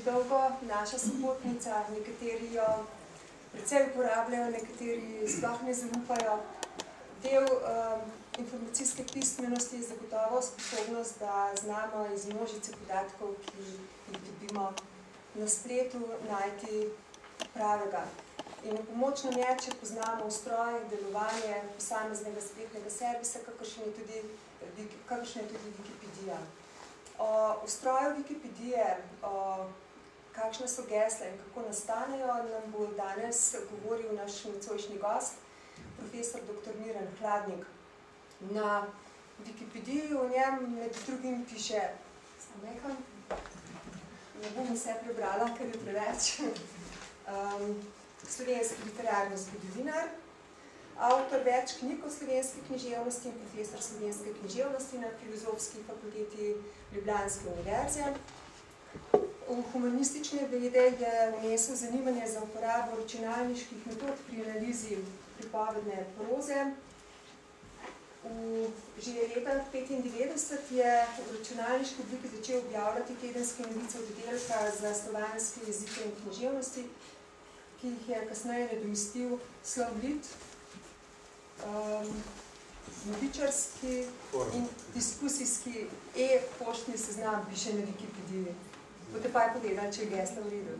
dolgo naša sopotnica, nekateri jo precej uporabljajo, nekateri sploh ne zaupajo. Del informacijske pismenosti je zagotovo sposobnost, da znamo iz množice podatkov, ki jih dobimo na spletu, najti pravega. In v pomoč nam je, če poznamo ustroj, delovanje posameznega spletnega servisa, kakršna je tudi Wikipedija. O ustroju Wikipedije, kakšne so gesla in kako nastanejo, nam bo danes govoril naš nocojšnji gost, profesor dr. Miran Hladnik. Na Wikipediji v njem med drugim piše, ne bom vse prebrala, ker je preveč, slovenski literarni zgodovinar, avtor več knjig o slovenski književnosti in profesor slovenske književnosti na Filozofski fakulteti Ljubljanske univerze. V humanistične vede je vnesel zanimanje za uporabo računalniških metod pri analizi pripovedne proze. Že leta 1995 je v računalniški obliki začel objavljati tedenske novice oddelka za slovanske jezike in književnosti, ki jih je kasneje nadomestil Slovlit, novičarski in diskusijski e-poštni seznam piše na Wikipediji. Bote pa je povedali, če je gesla v redu.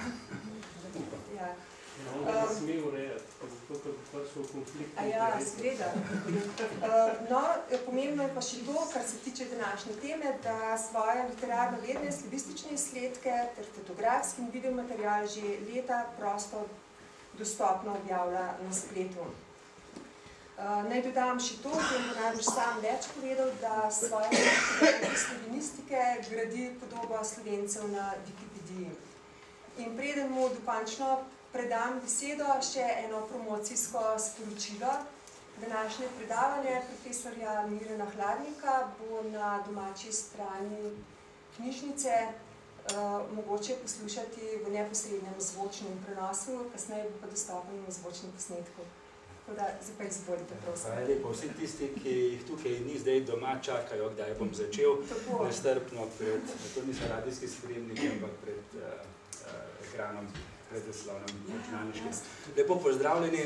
Ne sme urejati, zato pa so v konfliktu. Ja, seveda. No, pomembno je pa še to, kar se tiče današnje teme, da svoje literarno vedne, slavistične izsledke ter fotografski in videomaterial že leta prosto dostopno objavlja na spletu. Naj dodam še to, da bo najbolj sam več povedal, da svoje slovenistike gradi podobo Slovencev na Wikipediji. In preden mu dokončno predam besedo, še eno promocijsko sporočilo. Današnje predavanje profesorja Mirana Hladnika bo na domači strani knjižnice mogoče poslušati v neposrednem zvočnem prenosu, kasneje bo pa dostopen v zvočnem posnetku. Tako da, zdaj pa izvolite, prosim. Hvala lepo. Vsi tisti, ki jih tukaj ni zdaj doma, čakajo, kdaj bom začel nestrpno pred, to niso radijski spremniki, ampak pred ekranom, pred zaslonom računalniškim. Lepo pozdravljeni.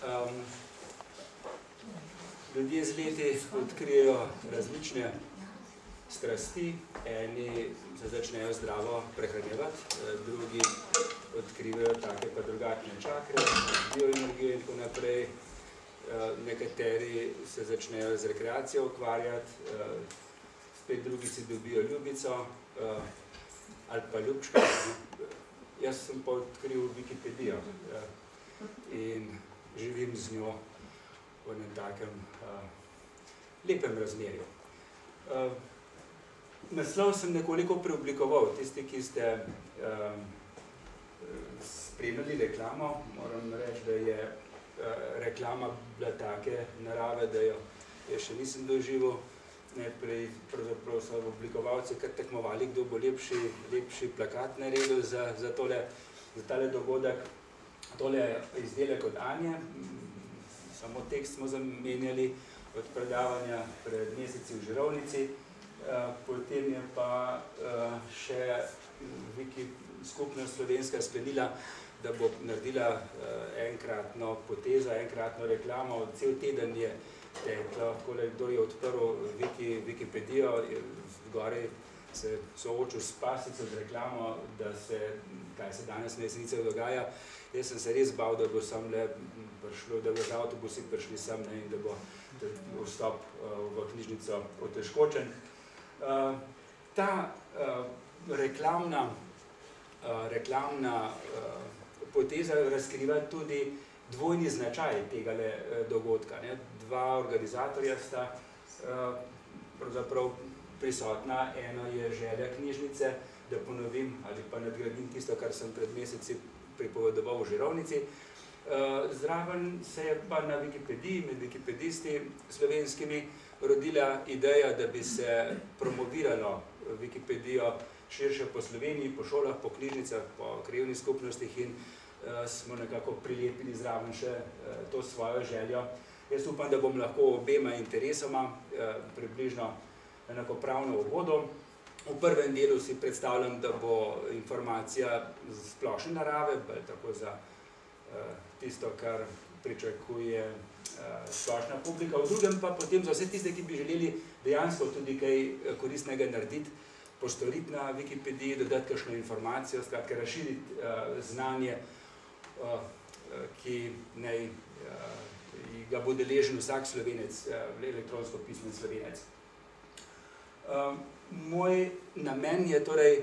Ljudje z leti odkrijejo različne strasti, eni se začnejo zdravo prehranjevati, drugi odkrivajo take pa drugačne čakre, bioenergijo in tako naprej. Nekateri se začnejo z rekreacijo ukvarjati, spet drugi si dobijo ljubico ali pa ljubčka. Jaz sem pa odkril Wikipedijo in živim z njo v enem takem lepem razmerju. Naslov sem nekoliko preoblikoval. Tisti, ki ste spremljali reklamo, moram reči, da je reklama bila take narave, da jo še nisem doživel. Najprej pravzaprav so oblikovalci kar tekmovali, kdo bo lepši plakat naredil za tale dogodek. Tole izdelek od Anje, samo tekst smo zamenjali od predavanja pred meseci v Žirovnici. Potem je pa še skupnost slovenska sklenila, da bo naredila enkratno potezo, enkratno reklamo. Cel teden je teklo, kdo je odprl Wikipedijo, zgoraj se soočil s pasico z reklamo, kaj se danes na resnici dogaja. Jaz sem se res bal, da bo semle prišlo, da bo z avtobusi prišli sem in da bo vstop v knjižnico otežkočen. Ta reklamna poteza razkriva tudi dvojni značaj tega dogodka. Dva organizatorja sta pravzaprav prisotna. Eno je želja knjižnice, da ponovim ali pa nadgradim tisto, kar sem pred meseci pripovedoval v Žirovnici. Zraven se je pa na Wikipediji, med wikipedisti slovenskimi, rodila ideja, da bi se promoviralo Wikipedijo širše po Sloveniji, po šolah, po knjižnicah, po krajevnih skupnostih in smo nekako prilepili zraven še to svojo željo. Jaz upam, da bom lahko obema interesoma približno enakopravno ugodo. V prvem delu si predstavljam, da bo informacija splošne narave, bolj tako za tisto, kar pričakuje splošna publika. V drugem pa potem za vse tiste, ki bi želeli dejansko tudi kaj koristnega narediti, postoriti na Wikipediji, dodati kakšno informacijo, skratka razširiti znanje, ki naj ga bo deležen vsak Slovenec, elektronsko pismen Slovenec. Moj namen je torej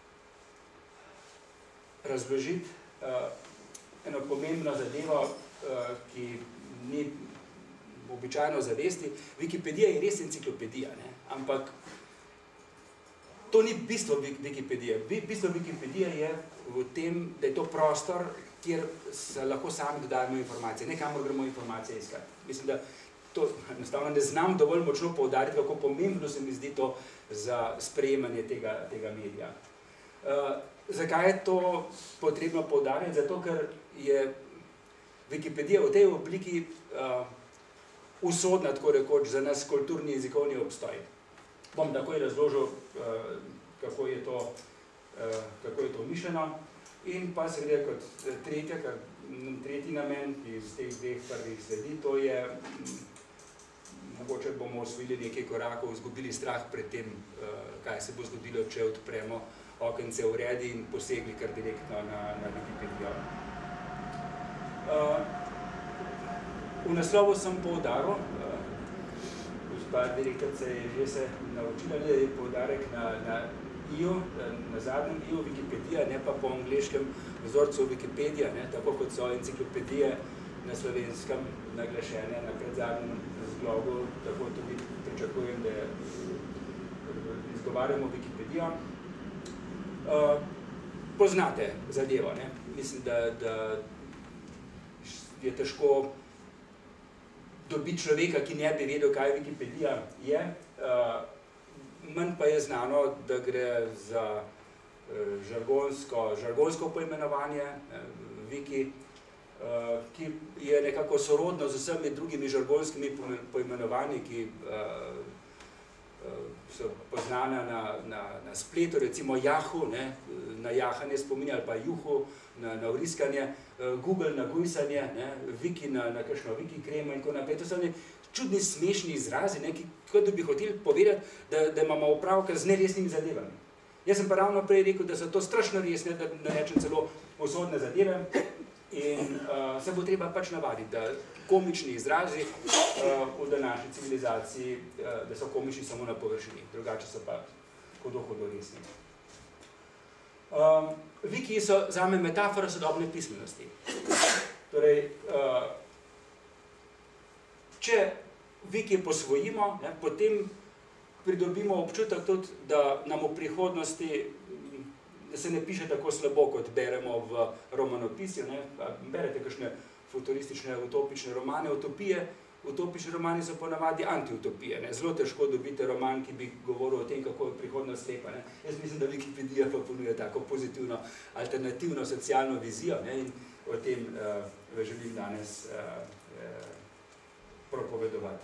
razložiti eno pomembno zadevo, ki ni običajno zavesti. Wikipedija je res enciklopedija, ne? Ampak to ni bistvo Wikipedije. Bistvo Wikipedije je v tem, da je to prostor, kjer se lahko sami dodajamo informacije, ne kamor gremo informacije iskati. Mislim, da to enostavno ne znam dovolj močno poudariti, kako pomembno se mi zdi to za sprejemanje tega medija. Zakaj je to potrebno poudarjati? Zato, ker je Wikipedija v tej obliki usodna, tako rekoč, za nas kulturni jezikovni obstoj. Bom takoj razložil, kako je to mišljeno. In pa seveda kot tretji namen, ki iz teh dveh prvih sledi, to je, mogoče bomo osvojili nekaj korakov, izgubili strah pred tem, kaj se bo zgodilo, če odpremo okence v redi in posegli kar direktno na Wikipedijo. V naslovu sem poudaril, gospa direktorica je že se naučila, da je poudarek na IO, na zadnjem IO Wikipedija, ne pa po angleškem vzorcu Wikipedija, ne, tako kot so enciklopedije na slovenskem naglašene na predzadnjem zglobu, tako tudi pričakujem, da izgovarjamo Wikipedijo. Poznate zadevo, ne? Mislim, da je težko dobiti človeka, ki ne bi vedel, kaj Wikipedija je. Manj pa je znano, da gre za žargonsko poimenovanje Wiki, ki je nekako sorodno z vsemi drugimi žargonskimi poimenovanji, ki so poznana na spletu, recimo Yahoo, ne, na jahanje spominja, ali pa Juhu, na vriskanje, Google na gujsanje, ne, Wiki na kakšno Wiki kremo in tako naprej. To so čudni, smešni izrazi, ne, kot da bi hoteli povedati, da imamo opravka z neresnimi zadevami. Jaz sem pa ravno prej rekel, da so to strašno resne, da rečem celo usodne zadeve in se bo treba pač navaditi, da komični izrazi v današnji civilizaciji, da so komični samo na površini, drugače so pa hudo resni. Wiki so zame metafora sodobne pismenosti. Torej, če Wiki posvojimo, ne, potem pridobimo občutek tudi, da nam v prihodnosti da se ne piše tako slabo, kot beremo v romanopisju. Ne. Berete kakšne futuristične, utopične romane, utopije. Utopični romani so ponavadi antiutopije. Ne. Zelo težko dobite roman, ki bi govoril o tem, kako je prihodnost lepa. Ne. Jaz mislim, da Wikipedija pa ponuja tako pozitivno, alternativno socialno vizijo, ne, in o tem želim danes propovedovati.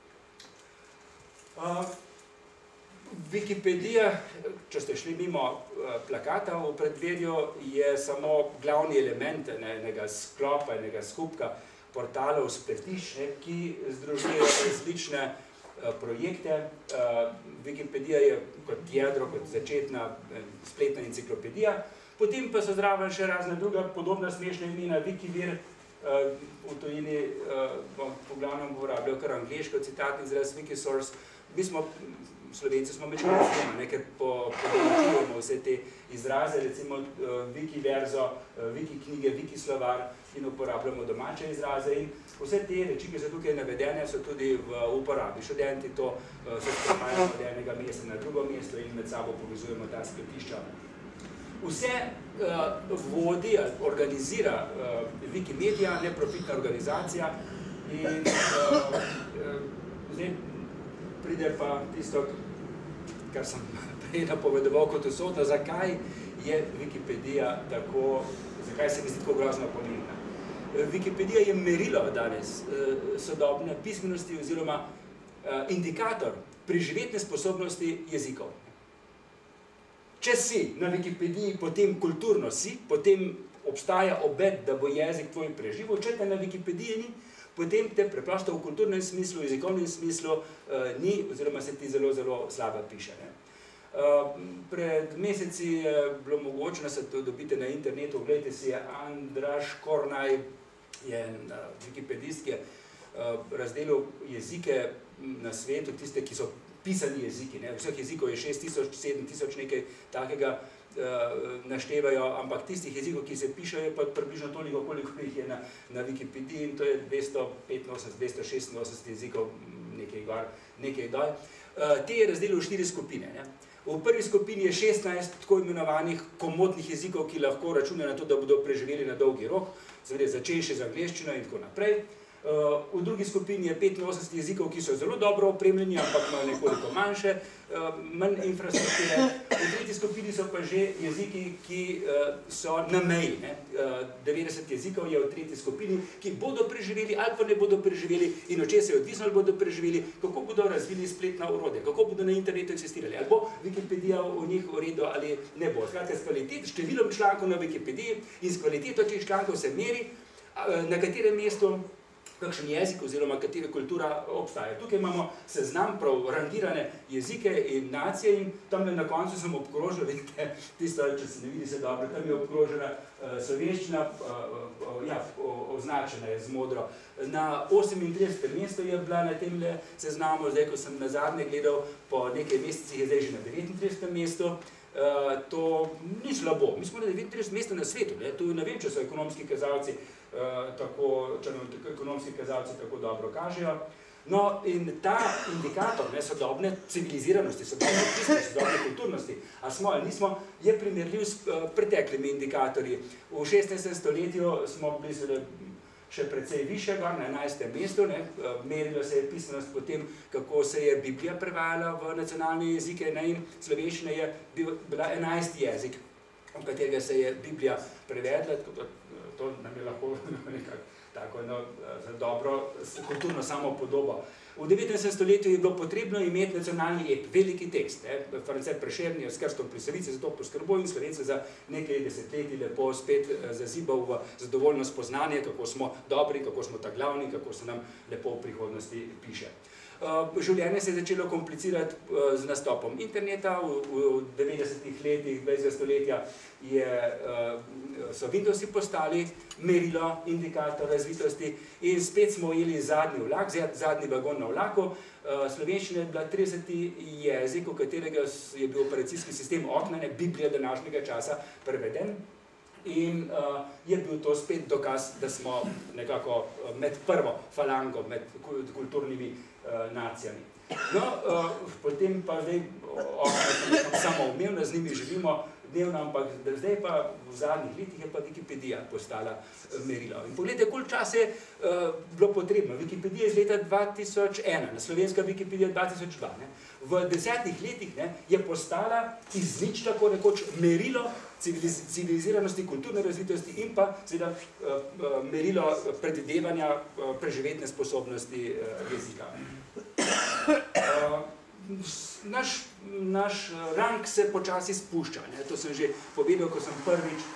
Wikipedija, če ste šli mimo plakata v predvedju, je samo glavni element enega sklopa, enega skupka portalov, spletišč, ki združujejo različne projekte. Wikipedija je kot jedro, kot začetna spletna enciklopedija, potem pa so zraven še razne druga podobna smešna imena, Wikivir, v tujini po glavnem uporabljajo kar angleško citatni izraz, Wikisource. Mi smo, Slovenci smo večkrat razumeli, ker področujemo vse te izraze, recimo Wikiverzo, Wikiknjige, Wikislovar in uporabljamo domače izraze in vse te reči, ki so tukaj navedene, so tudi v uporabi. Študenti to se sprehajajo od enega mesta na drugo mesto in med sabo povezujemo ta spletišča. Vse vodi ali organizira Wikimedia, neprofitna organizacija in zdaj pride pa tisto, kar sem prej napovedoval kot usodno, zakaj je Wikipedija tako, zakaj se mi zdi tako grozno pomembna. Wikipedija je merilo danes sodobne pismenosti oziroma indikator preživetne sposobnosti jezikov. Če si na Wikipediji, potem kulturno si, potem obstaja obet, da bo jezik tvoj preživel. Če te na Wikipediji ni, potem te preprosto v kulturnem smislu, v jezikovnem smislu ni, oziroma se ti zelo, zelo slabo piše. Pred meseci je bilo mogoče, da se to dobite na internetu, gledajte si, Andraž Kornaj je wikipedist, ki je razdelil jezike na svetu, tiste, ki so pisani jeziki. Vseh jezikov je 6000, 7000, nekaj takega naštevajo, ampak tistih jezikov, ki se pišejo, je pa približno toliko, koliko jih je na Wikipediji, in to je 285, 286 jezikov, nekaj dol. Te je razdelil v 4 skupine. V prvi skupini je 16 tako imenovanih komotnih jezikov, ki lahko računajo na to, da bodo preživeli na dolgi rok, začenši z angleščino in tako naprej. V drugi skupini je 85 jezikov, ki so zelo dobro opremljeni, ampak imajo nekoliko manj infrastrukture. V tretji skupini so pa že jeziki, ki so na meji. 90 jezikov je v tretji skupini, ki bodo preživeli ali pa ne bodo preživeli, in od česa je odvisno, ali bodo preživeli, kako bodo razvili spletna orodja, kako bodo na internetu eksistirali, ali bo Wikipedija v njih v redu ali ne bo. Skratka, s številom člankov na Wikipediji in s kvaliteto teh člankov se meri, na katerem mestu kakšen jezik oziroma katera kultura obstaja. Tukaj imamo seznam prav rangirane jezike in nacije, in tam na koncu sem obkrožil, vidite, tisto, če se ne vidi se dobro, tam je obkrožena slovenščina, označena je z modro. Na 38. mestu je bila na tem seznamu, zdaj, ko sem nazadnje gledal, po nekaj mesecih je zdaj že na 39. mestu. To ni slabo. Mi smo na 39 mesta na svetu. Tu ne vem, če so ekonomski kazalci tako dobro kažejo. No, in ta indikator sodobne civiliziranosti, sodobne pismenosti, sodobne kulturnosti, a smo ali nismo, je primerljiv s preteklimi indikatorji. V 16. stoletju smo bili še precej više, na 11. mestu, merilo se je pismenost po tem, kako se je Biblija prevajala v nacionalne jezike, in slovenščina je bila 11. jezik, v katerega se je Biblija prevedla, to nam je lahko nekako tako za dobro kulturno samopodobo. V 19. stoletju je bilo potrebno imeti nacionalni ep, veliki tekst. France Prešeren je s krstom pri Savici za to poskrbel in Slovence za nekaj desetletij lepo spet zazibal v zadovoljno spoznanje, kako smo dobri, kako smo ta glavni, kako se nam lepo v prihodnosti piše. Življenje se je začelo komplicirati z nastopom interneta. V 90. letih 20. stoletja so Windowsi postali merilo, indikator razvitosti, in spet smo ujeli zadnji vlak, zadnji vagon na vlaku. Slovenščina je bila 30. jezik, v katerega je bil operacijski sistem okna, Biblija današnjega časa, preveden. In je bil to spet dokaz, da smo nekako med prvo falango, med kulturnimi nacijami. No, potem pa zdaj, samoumevno z njimi živimo dnevno, ampak zdaj pa v zadnjih letih je pa Wikipedija postala merilo. In pogledajte, koliko časa je bilo potrebno. Wikipedija je iz leta 2001, na slovenska Wikipedija 2002. V 10 letih je postala iz nič tako rekoč merilo civiliziranosti, kulturne razvitosti in pa seveda merilo predvidevanja preživetne sposobnosti jezika. Naš rang se počasi spušča. To sem že povedal, ko sem prvič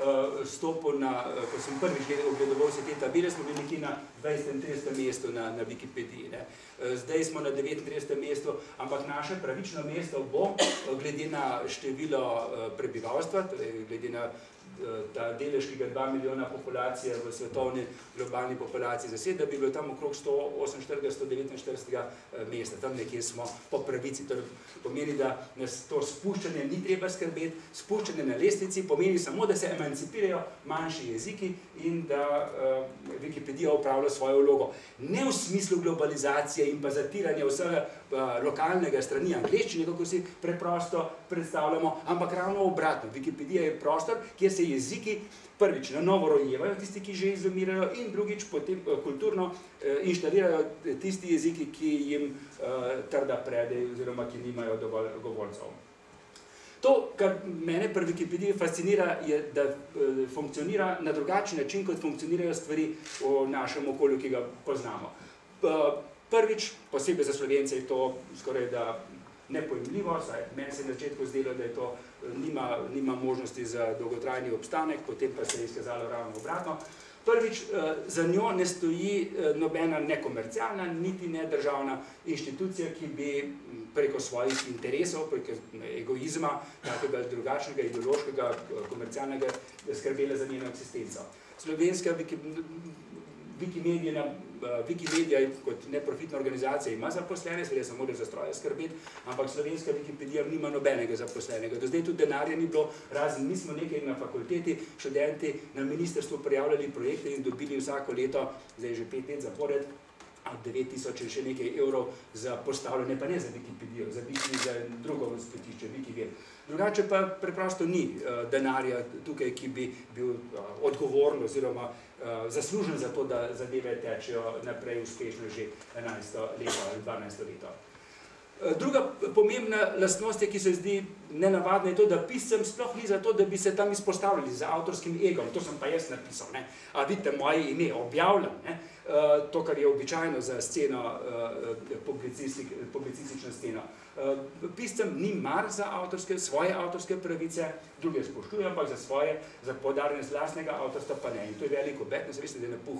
ogledoval vse te tabele, smo bili nekje na 20. 30. mestu na Wikipediji. Zdaj smo na 39. mestu, ampak naše pravično mesto bo, glede na število prebivalstva, glede na ta delež, ki ga 2 milijona populacije v svetovni globalni populaciji zaseda, da bi bilo tam okrog 148-149 mesta. Tam nekje smo po pravici. To pomeni, da nas to spuščanje ni treba skrbeti. Spuščanje na lestvici pomeni samo, da se emancipirajo manjši jeziki in da Wikipedija upravlja svojo vlogo. Ne v smislu globalizacije in pa zatiranja vsega lokalnega strani angleščine, kako si preprosto predstavljamo, ampak ravno obratno. Wikipedija je prostor, kjer se jeziki prvič na novo rojevajo, tisti, ki že izumirajo, in drugič potem kulturno inštalirajo tisti jeziki, ki jim trda predej oziroma ki nimajo dovolj govorcev. To, kar mene pri Wikipediji fascinira, je, da funkcionira na drugačen način, kot funkcionirajo stvari v našem okolju, ki ga poznamo. Prvič, posebej za Slovence, je to skoraj da nepojemljivo, meni se je na začetku zdelo, da je to nima možnosti za dolgotrajni obstanek, potem pa se je izkazalo ravno obratno. Prvič, za njo ne stoji nobena nekomercialna, niti ne državna inštitucija, ki bi preko svojih interesov, preko egoizma, takega drugačnega, ideološkega, komercialnega, skrbela za njeno eksistenco. Slovenska Wikimedia kot neprofitna organizacija ima zaposlene, seveda se morajo za stroje skrbeti, ampak slovenska Wikipedija nima nobenega zaposlenega. Do zdaj tudi denarja ni bilo, razen mi smo nekaj na fakulteti, študenti na ministrstvu prijavljali projekte in dobili vsako leto, zdaj že 5 let zapored, 9.000 in še nekaj evrov za postavljanje, pa ne za Wikipedijo, za drugo spletišče, Wikivir. Drugače pa preprosto ni denarja tukaj, ki bi bil odgovoren oziroma zaslužen za to, da zadeve tečejo naprej uspešno že 11 leto ali 12 leto. Druga pomembna lastnost, ki se zdi nenavadna, je to, da piscem sploh ni za to, da bi se tam izpostavljali z avtorskim egom. To sem pa jaz napisal. A vidite, moje ime objavljam. To, kar je običajno za sceno, publicistično sceno. Piscem ni mar za svoje avtorske pravice, druge spoštujem, ampak za svoje, za poudarjanje z lastnega avtorstva pa ne. In to je veliko obetnost, veste, da je napuh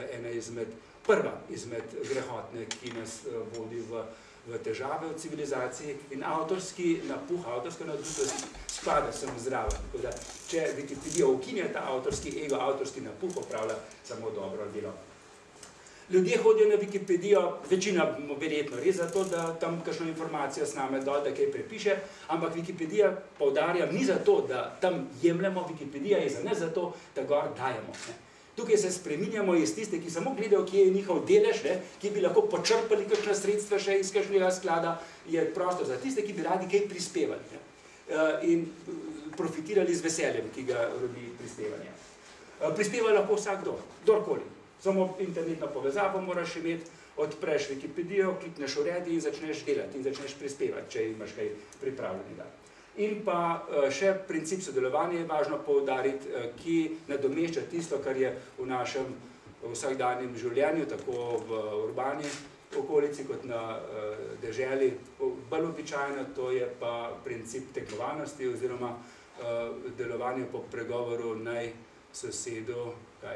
prva izmed grehotne, ki nas vodi v težave v civilizaciji, in avtorski napuh, avtorska nadobudnost spada sem zraven. Tako da, če Wikipedija ukinja ta avtorski ego, avtorski napuh opravlja samo dobro delo. Ljudje hodijo na Wikipedijo, večina verjetno res zato, da tam kakšno informacijo sname dol, da kaj prepiše, ampak Wikipedija, poudarjam, ni zato, da tam jemljemo, Wikipedija je za nas zato, da gor dajemo. Tukaj se spreminjamo iz tiste, ki samo gledajo, kje je njihov delež, ki bi lahko počrpali kakšna sredstva še iz kakšnega sklada, je prostor za tiste, ki bi radi kaj prispevali in profitirali z veseljem, ki ga rodi prispevanje. Prispeva lahko vsakdo, kdorkoli. Samo internetno povezavo moraš imeti, odpreš Wikipedijo, klikneš v red in začneš delati in začneš prispevati, če imaš kaj pripravljenega. In pa še princip sodelovanja je važno poudariti, ki nadomešča tisto, kar je v našem vsakdanjem življenju, tako v urbani okolici kot na deželi. Bolj običajno to je pa princip tekmovalnosti oziroma delovanje po pregovoru naj sosedu,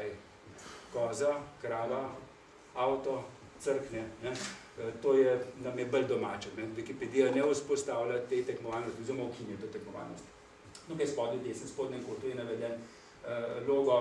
koza, krava, avto, crkne. To nam je bolj domače. Wikipedija ne vzpostavlja te tekmovalnosti, oziroma ukinja to tekmovalnost. Tukaj spodaj v desnem spodnjem kotu je naveden logo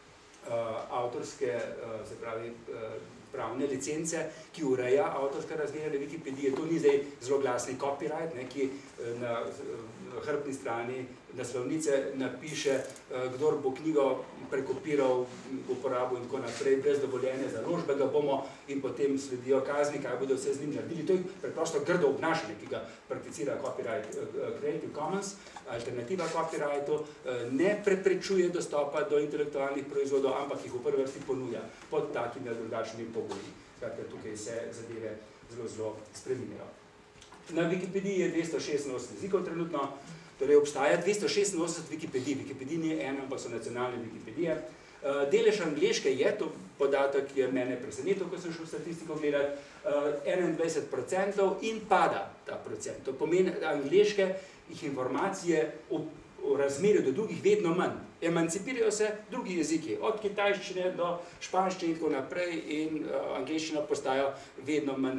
avtorske, se pravi pravne licence, ki ureja avtorska razmerja Wikipedije. To ni zdaj zelo glasni copyright, ki na hrbtni strani naslovnice napiše, kdor bo knjigo prekopiral, uporabil in tako naprej, brez dovoljenja založbe ga bomo, in potem sledijo kazni, kaj bodo vse z njim naredili. To je preprosto grdo obnašanje, ki ga prakticira copyright Creative Commons, alternativa copyrightu, ne preprečuje dostopa do intelektualnih proizvodov, ampak jih v prvi vrsti ponuja pod takimi ali drugačnimi pogoji. Skratka, tukaj se zadeve zelo spreminjajo. Na Wikipediji je 286 jezikov trenutno, torej obstaja 286 Wikipedij. Wikipedij ni ena, ampak so nacionalne Wikipedije. Delež angleške je, to podatek je mene presenetil, ko sem šel v statistiko gledati, 21% in pada ta procent. To pomeni, da angleške informacije v razmerju do drugih vedno manj. Emancipirajo se drugi jeziki, od kitajščine do španščine in tako naprej, in angleščina postaja vedno manj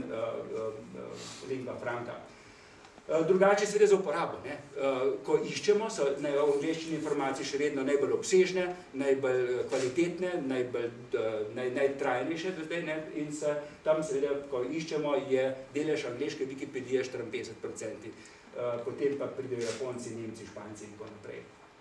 lingua franca. Drugače seveda za uporabo. Ko iščemo, so v angleščini informacije še vedno najbolj obsežne, najbolj kvalitetne, najtrajnejše do zdaj, in tam seveda, ko iščemo, je delež angleške Wikipedije 54%. Potem pa pridejo Japonci, Nemci, Španci in tako naprej.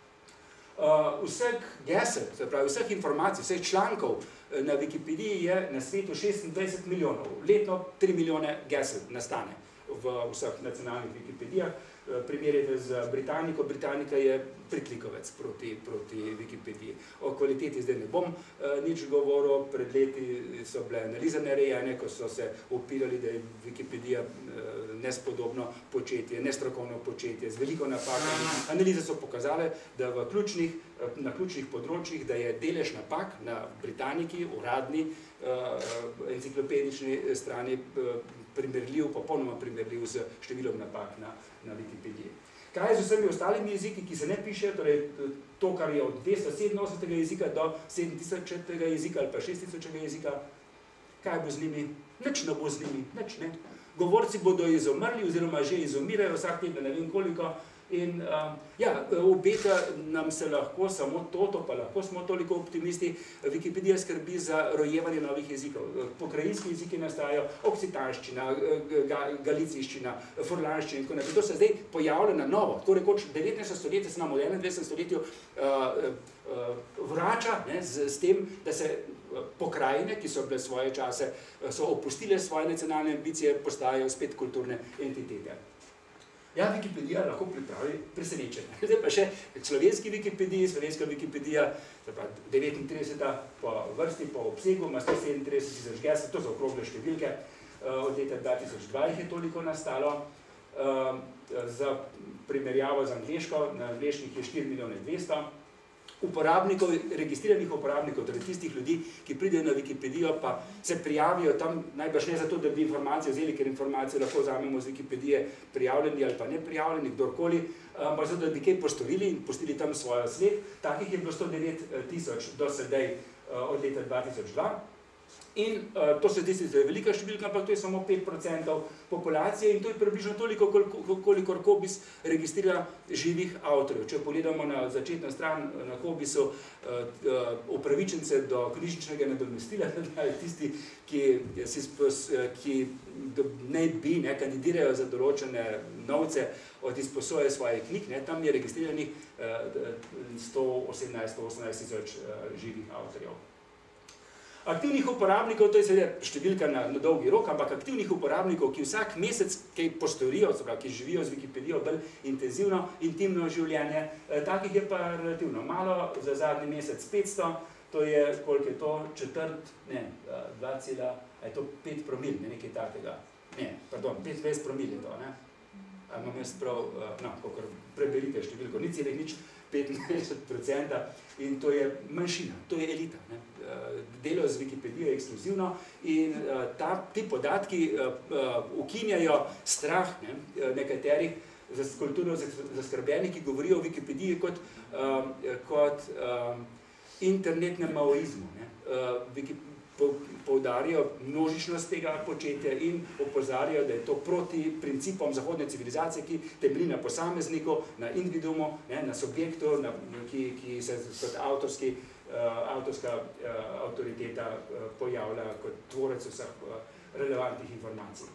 Vseh gesel, se pravi vseh informacij, vseh člankov na Wikipediji je na svetu 26 milijonov. Letno 3 milijone gesel nastane v vseh nacionalnih Wikipedijah. Primerjate z Britaniko. Britannika je pritlikovec proti Wikipediji. O kvaliteti zdaj ne bom nič govoril. Pred leti so bile analize narejene, ko so se upirali, da je Wikipedija nespodobno početje, nestrokovno početje, z veliko napakami. Analize so pokazale, da na ključnih področjih, da je delež napak na Britaniki, uradni, enciklopedični strani popolnoma primerljiv z številom napak na Wikipediji. Kaj je z vsemi ostalimi jeziki, ki se ne pišejo, torej to, kar je od 287. jezika do 7000. jezika ali pa 6000. jezika, kaj bo z njimi? Nič ne bo z njimi, nič ne. Govorci bodo izumrli oziroma že izumirajo vsak teden, ne vem koliko, in obeta nam se lahko samo to pa lahko smo toliko optimisti. Wikipedija skrbi za rojevanje novih jezikov. Pokrajinski jeziki nastajajo, oksitanščina, galicijščina, furlanščina in tako naprej. To se zdaj pojavlja na novo. Tako rekoč 19. stoletje se nam v 21. stoletju vrača s tem, da se pokrajine, ki so bile svoje čase, so opustile svoje nacionalne ambicije, postajajo spet kulturne entitete. Ja, Wikipedija lahko pripravi presenečenje. Zdaj pa še slovenski Wikipediji, slovenska Wikipedija, 39. po vrsti, po obsegu, ima 137 000 gesel, to so okrogle številke, od leta 2002 jih je toliko nastalo. Za primerjavo z angleško, na angleških je 4 200 000. Uporabnikov, registriranih uporabnikov, torej tistih ljudi, ki pridejo na Wikipedijo, pa se prijavijo tam, najbrž ne zato, da bi informacije vzeli, ker informacije lahko vzamemo z Wikipedije prijavljeni ali pa neprijavljeni, kdorkoli, ampak zato, da bi kaj postorili in pustili tam svojo sled. Takih je bilo 109 000 do sedaj od leta 2002. In to se zdi, da je velika številka, ampak to je samo 5% populacije in to je približno toliko, kolikor Cobiss registrira živih avtorjev. Če pogledamo na začetno stran na Cobissu upravičence do knjižničnega nadomestila, tisti, ki naj bi kandidirajo za določene novce od izposoje svojih knjig, tam je registriranih 118 000 živih avtorjev. Aktivnih uporabnikov, to je seveda številka na dolgi rok, ampak aktivnih uporabnikov, ki vsak mesec kaj postorijo, ki živijo z Wikipedijo bolj intenzivno, intimno življenje, takih je pa relativno malo, za zadnji mesec 500, to je, koliko je to, je to 5 promil, nekaj takega, 25 promil je to, imam jaz prav, kakor preberite številko, ni celih nič, 15% in to je manjšina, to je elita. Delo z Wikipedijo je ekskluzivno in ti podatki ukinjajo strah nekaterih kulturno zaskrbljenih, ki govorijo o Wikipediji kot internetnem maoizmu. Poudarjajo množičnost tega početja in opozarjajo, da je to proti principom zahodne civilizacije, ki temelji na posamezniku, na individuumu, na subjektu, ki se kot avtorska avtoriteta pojavlja kot tvorec vseh relevantnih informacij.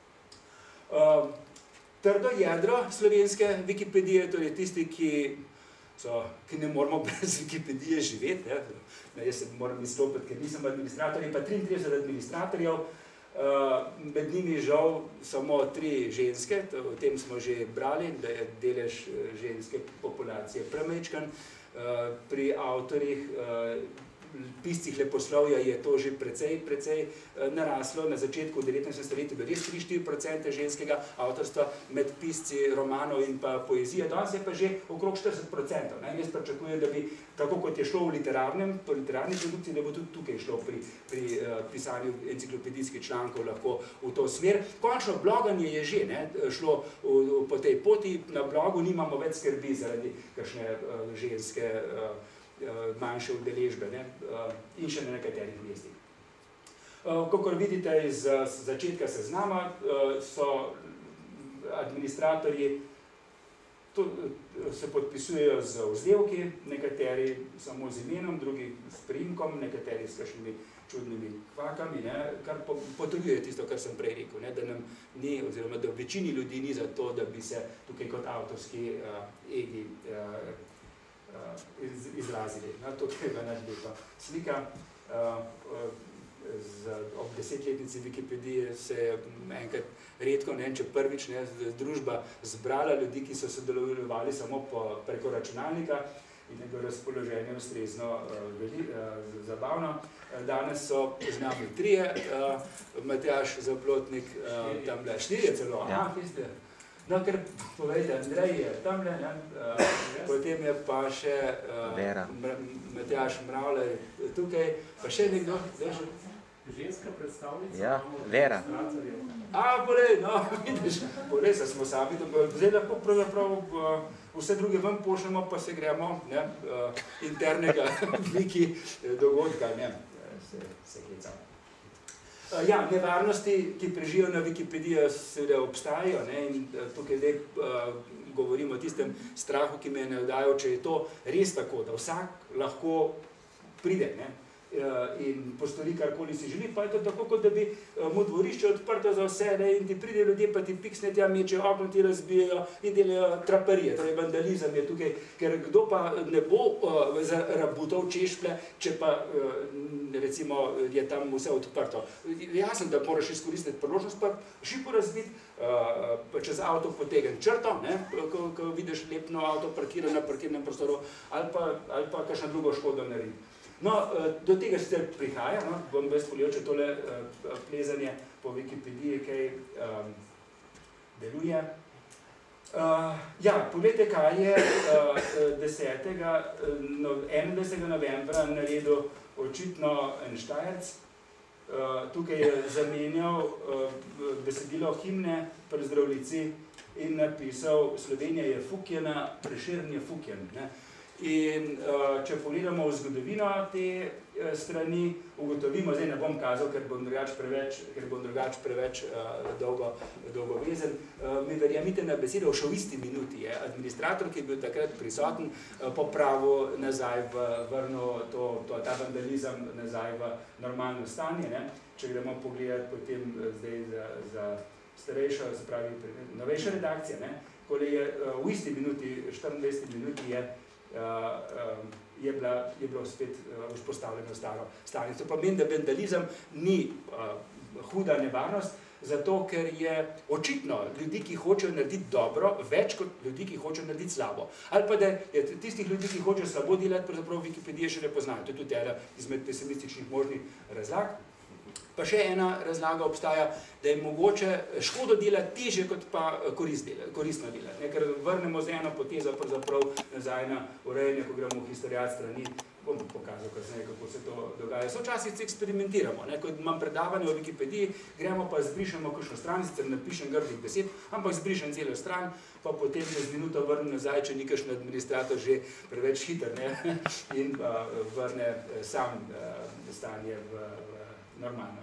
Trdo jedro slovenske Wikipedije, torej tisti, ki ne moramo brez Wikipedije živeti. Jaz se moram izstopiti, ker nisem administrator, in pa 33 administratorjev, med njimi žal samo 3 ženske, o tem smo že brali, da je delež ženske populacije premajčkan. Pri avtorjih, piscih leposlovja je to že precej naraslo. Na začetku v 19. stoletju je res 3-4% ženskega avtorstva med pisci romanov in pa poezije. Danes je pa že okrog 40%. Jaz pričakujem, da bi, tako kot je šlo v literarni produkciji, da bo tudi tukaj šlo pri pisanju enciklopedijskih člankov lahko v to smer. Končno bloganje je že šlo po tej poti. Na blogu nimamo več skrbi zaradi kakšne ženske manjše udeležbe in še na nekaterih mestih. Kakor vidite iz začetka seznama, so administratorji se podpisujejo z vzdevki, nekateri samo z imenom, drugi s priimkom, nekateri s kakšnimi čudnimi kvakami, kar potrjuje tisto, kar sem prej rekel, da nam ni, oziroma da v večini ljudi ni za to, da bi se tukaj kot avtorski egi izrazili. Tukaj je naš lepa slika. Ob 10-letnici Wikipedije se je enkrat redko, če prvič, družba zbrala ljudi, ki so sodelovali samo preko računalnika in je bilo razpoloženje ustrezno zabavno. Danes so z nami 3, Matjaž Zaplotnik, tamle 4 celo, tiste. No, ker povejte, Andrej je tamle, potem je pa še Matjaž Mravljaj tukaj, pa še nekdo, Ženska predstavnica? Ja, Vera. Bolej, no, vidiš, bolej se smo sami, zdaj lahko pravzaprav vse druge ven pošljemo, pa se gremo internega viki dogodka, ne, se hecamo. Ja, nevarnosti, ki prežijo na Wikipediji, seveda obstajajo, ne, in tukaj zdaj govorimo o tistem strahu, ki me navdajo, če je to res tako, da vsak lahko pride, ne, in postori karkoli si želi, pa je to tako, kot da bi mu dvorišče odprto za vse, ne, in ti pride ljudje, pa ti piksne tja, mečejo okno, ti razbijajo in delajo traparije, torej vandalizem je tukaj, ker kdo pa ne bo zarabutov češplje, če pa recimo je tam vse odprto. Jasno, da moraš izkoristiti priložnost, pa šipo razbiti, čez avto potegn črto, ne, ko vidiš lepno avto parkirano na parkirnem prostoru, ali pa kakšno drugo škodo narediti. No, do tega sicer prihaja, no, bom bez poljoče tole plezanje po Wikipediji, kaj deluje. Ja, poglejte, kaj je 21. novembra naredil očitno en Štajerc. Tukaj je zamenjal besedilo himne pri Zdravljici in napisal Slovenija je fukjena, Prešeren je fukjen. In če pogledamo v zgodovino te strani, ugotovimo, zdaj ne bom kazal, ker bom drugače preveč dolgo vezen, mi verjamite na besedo, še v isti minuti je administrator, ki je bil takrat prisoten, popravil nazaj, vrnil ta vandalizem nazaj v normalno stanje, ne? Če gremo pogledati potem zdaj za starejšo, se pravi novejša redakcija, ne? Ko je v isti minuti, 24 minuti je bilo spet vzpostavljeno staro stanje. To pomeni, da vandalizem ni huda nevarnost, zato ker je očitno ljudi, ki hočejo narediti dobro, več kot ljudi, ki hočejo narediti slabo. Ali pa da je tistih ljudi, ki hočejo slabo delati, pravzaprav Wikipedije še ne poznajo. To je tudi ena izmed pesimističnih možnih razlag. Pa še ena razlaga obstaja, da je mogoče škodo delati težje, kot pa koristno delati. Ker vrnemo z eno potezo pravzaprav nazaj na urejanje, ko gremo v historijat strani, bom pokazal kasneje, kako se to dogaja. Včasih eksperimentiramo, ko imam predavanje o Wikipediji, gremo pa zbrišemo kakšno stran, sicer napišem grdih besed, ampak zbrišem celo stran, pa potem z minuto vrnem nazaj, če ni kakšen administrator že preveč hiter, ne, in vrne sam stanje v normalno.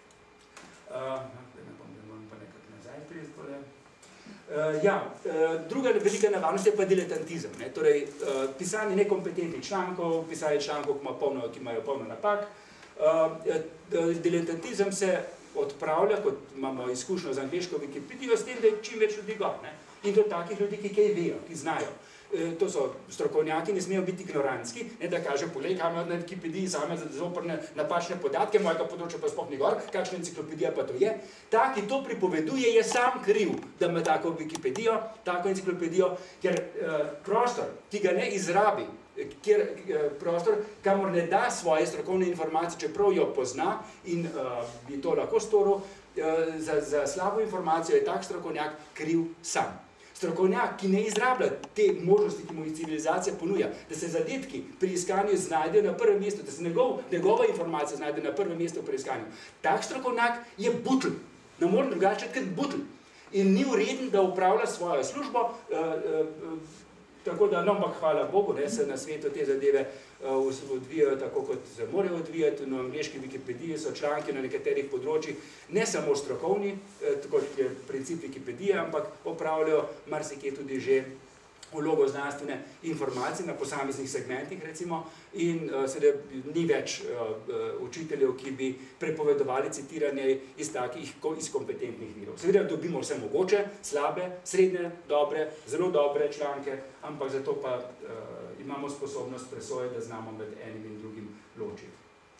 Ne bom pa nekako nazaj pristole. Ja, druga velika nevarnost je pa diletantizem. Torej, pisanje nekompetentnih člankov, pisanje člankov, ki imajo polno napak. Diletantizem se odpravlja, kot imamo izkušnjo z angleško Wikipedijo, s tem, da je čim več ljudi gor. In to takih ljudi, ki kaj vejo, ki znajo. To so strokovnjaki, ne smejo biti ignorantski, ne da kaže, poglej, kaj imajo na Wikipediji same zoprne napačne podatke, mojega področja pa sploh ni gor, kakšna enciklopedija pa to je. Ta, ki to pripoveduje, je sam kriv, da ima tako Wikipedijo, tako enciklopedijo, ker prostor, ki ga ne izrabi, prostor, kamor ne da svoje strokovne informacije, čeprav jo pozna in bi to lahko storil, za slabo informacijo je tak strokovnjak kriv sam. Strokovnjak, ki ne izrablja te možnosti, ki mu jih civilizacija ponuja, da se zadetki pri iskanju znajdejo na prvem mestu, da se njegova informacija znajde na prvem mestu pri iskanju. Tak strokovnjak je butl, ne more drugače kot butl. In ni vreden, da upravlja svojo službo, tako da, no, ampak hvala Bogu, se na svetu te zadeve odvijajo tako, kot se morajo odvijati. Na angleški Wikipediji so članki na nekaterih področjih, ne samo strokovni, kot je princip Wikipedije, ampak opravljajo marsikje tudi že vlogo znanstvene informacije na posameznih segmentih, recimo, in seveda ni več učiteljev, ki bi prepovedovali citiranje iz kompetentnih virov. Seveda dobimo vse mogoče, slabe, srednje, dobre, zelo dobre članke, ampak zato pa imamo sposobnost presoje, da znamo med enim in drugim ločiti.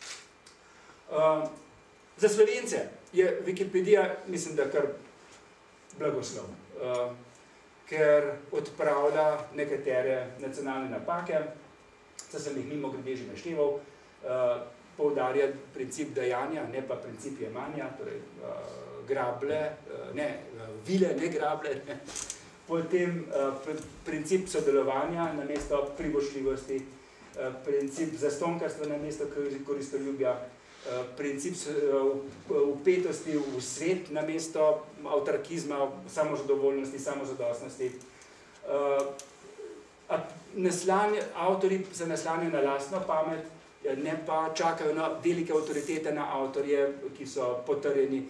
Za Slovence je Wikipedija, mislim, da kar blagoslov. Ker odpravlja nekatere nacionalne napake, saj sem jih mimogrede že našteval, poudarja princip dajanja, ne pa princip jemanja, torej grable, ne, vile, ne grable, ne. Potem princip sodelovanja namesto privošljivosti, princip zastonkarstva namesto koristoljubja, princip vpetosti v svet namesto avtarkizma, samozadovoljnosti, samozadostnosti. Avtorji se naslanjajo na lastno pamet, ne pa čakajo na velike avtoritete, na avtorje, ki so potrjeni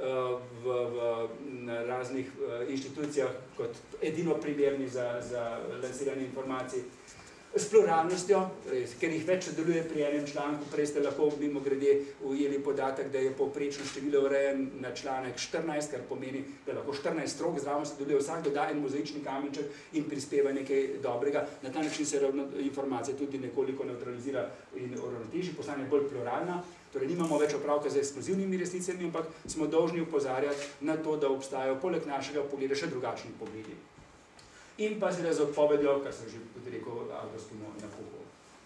na raznih inštitucijah kot edino primerni za lansiranje informacij. S pluralnostjo, ker jih več sodeluje pri enem članku, prej ste lahko mimogrede ujeli podatek, da je povprečno število urejen na članek 14, kar pomeni, da lahko 14 strok zraven sodeluje, vsak doda en mozaični kamenček in prispeva nekaj dobrega. Na ta način se informacija tudi nekoliko nevtralizira in uravnoteži, postane bolj pluralna. Torej, nimamo več opravka z ekskluzivnimi resnicami, ampak smo dolžni opozarjati na to, da obstajajo poleg našega pogleda še drugačni pogledi. In pa seveda z odpovedjo, kar sem že tudi rekel, avtorskemu nakupu.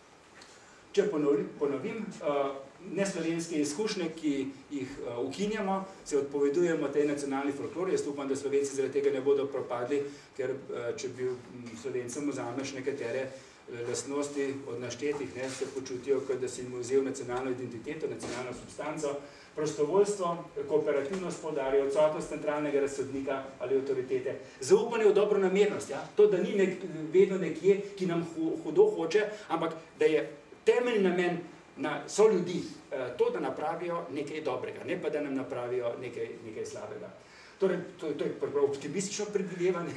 Če ponovim, neslovenske izkušnje, ki jih ukinjamo, se odpovedujemo tej nacionalni folklori. Jaz upam, da Slovenci zaradi tega ne bodo propadli, ker če bi Slovencem vzameš nekatere lastnosti od naštetih, se počutijo, kot da si jim vzel nacionalno identiteto, nacionalno substanco. Prostovoljstvo, kooperativnost poudarja, odsotnost centralnega razsodnika ali avtoritete, zaupanje v dobronamernost, to, da ni vedno nekje, ki nam hudo hoče, ampak da je temeljni namen so ljudi, to, da napravijo nekaj dobrega, ne pa da nam napravijo nekaj slabega. Torej, to je optimistično predvidevanje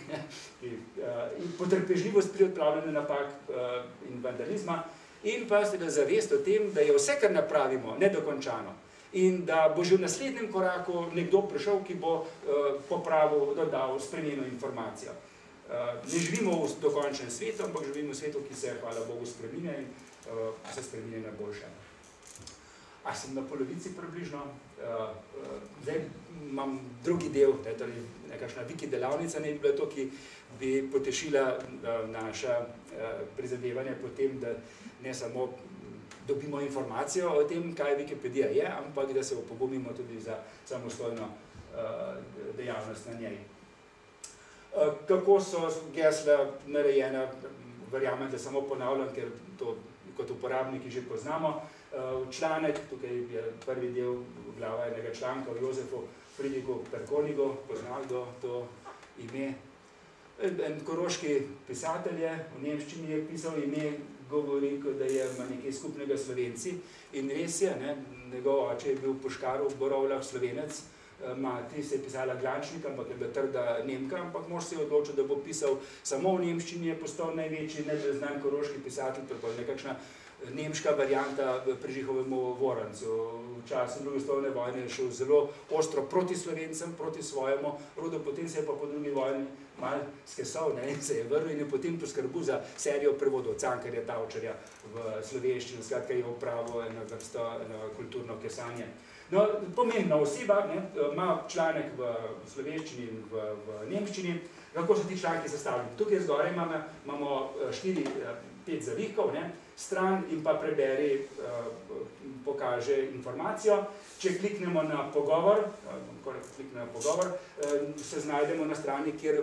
in potrpežljivost pri odpravljanju napak in vandalizma in pa seveda zavest o tem, da je vse, kar napravimo, nedokončano in da bo že v naslednjem koraku nekdo prišel, ki bo popravil, dodal, spremenil informacijo. Ne živimo v dokončnem svetu, ampak živimo v svetu, ki se, hvala Bogu, spreminja in se spreminja na boljše. A sem na polovici približno, zdaj imam drugi del, torej nekakšna wiki delavnica ne bi bila to, ki bi potešila naša prizadevanja po tem, da ne samo dobimo informacijo o tem, kaj Wikipedija je, ampak da se opogumimo tudi za samostojno dejavnost na njej. Kako so gesla narejena, verjamem, da samo ponavljam, ker to kot uporabniki že poznamo. Članek, tukaj je prvi del glava enega članka o Jozefu Friedrichu Perkonigu, poznal kdo to ime. En koroški pisatelj je, v nemščini je pisal ime, govori, da ima nekaj skupnega Slovenci in res je, njegov oče je bil puškar v Borovljah, Slovenec, mati se je pisala Glančnik, ampak je bila trda Nemka, ampak mož se je odločil, da bo pisal samo v nemščini, je postal največji neznan koroški pisatelj, prepol nekakšna nemška varianta Prežihovemu Vorancu. V času druge svetovne vojne je šel zelo ostro proti Slovencem, proti svojemu rodu, potem se je pa po drugi vojni malo skesal in se je vrnil in je potem poskrbil za serijo prevodov Cankarja, Tavčarja v slovenščino, skratka je opravil eno vrsto kulturno kesanje. No, pomembna oseba, ima članek v slovenščini in v nemščini. Kako so ti članki sestavljeni? Tukaj zgoraj imamo 4-5 zavihkov, stran in pa preberi, pokaže informacijo. Če kliknemo na pogovor, se znajdemo na strani, kjer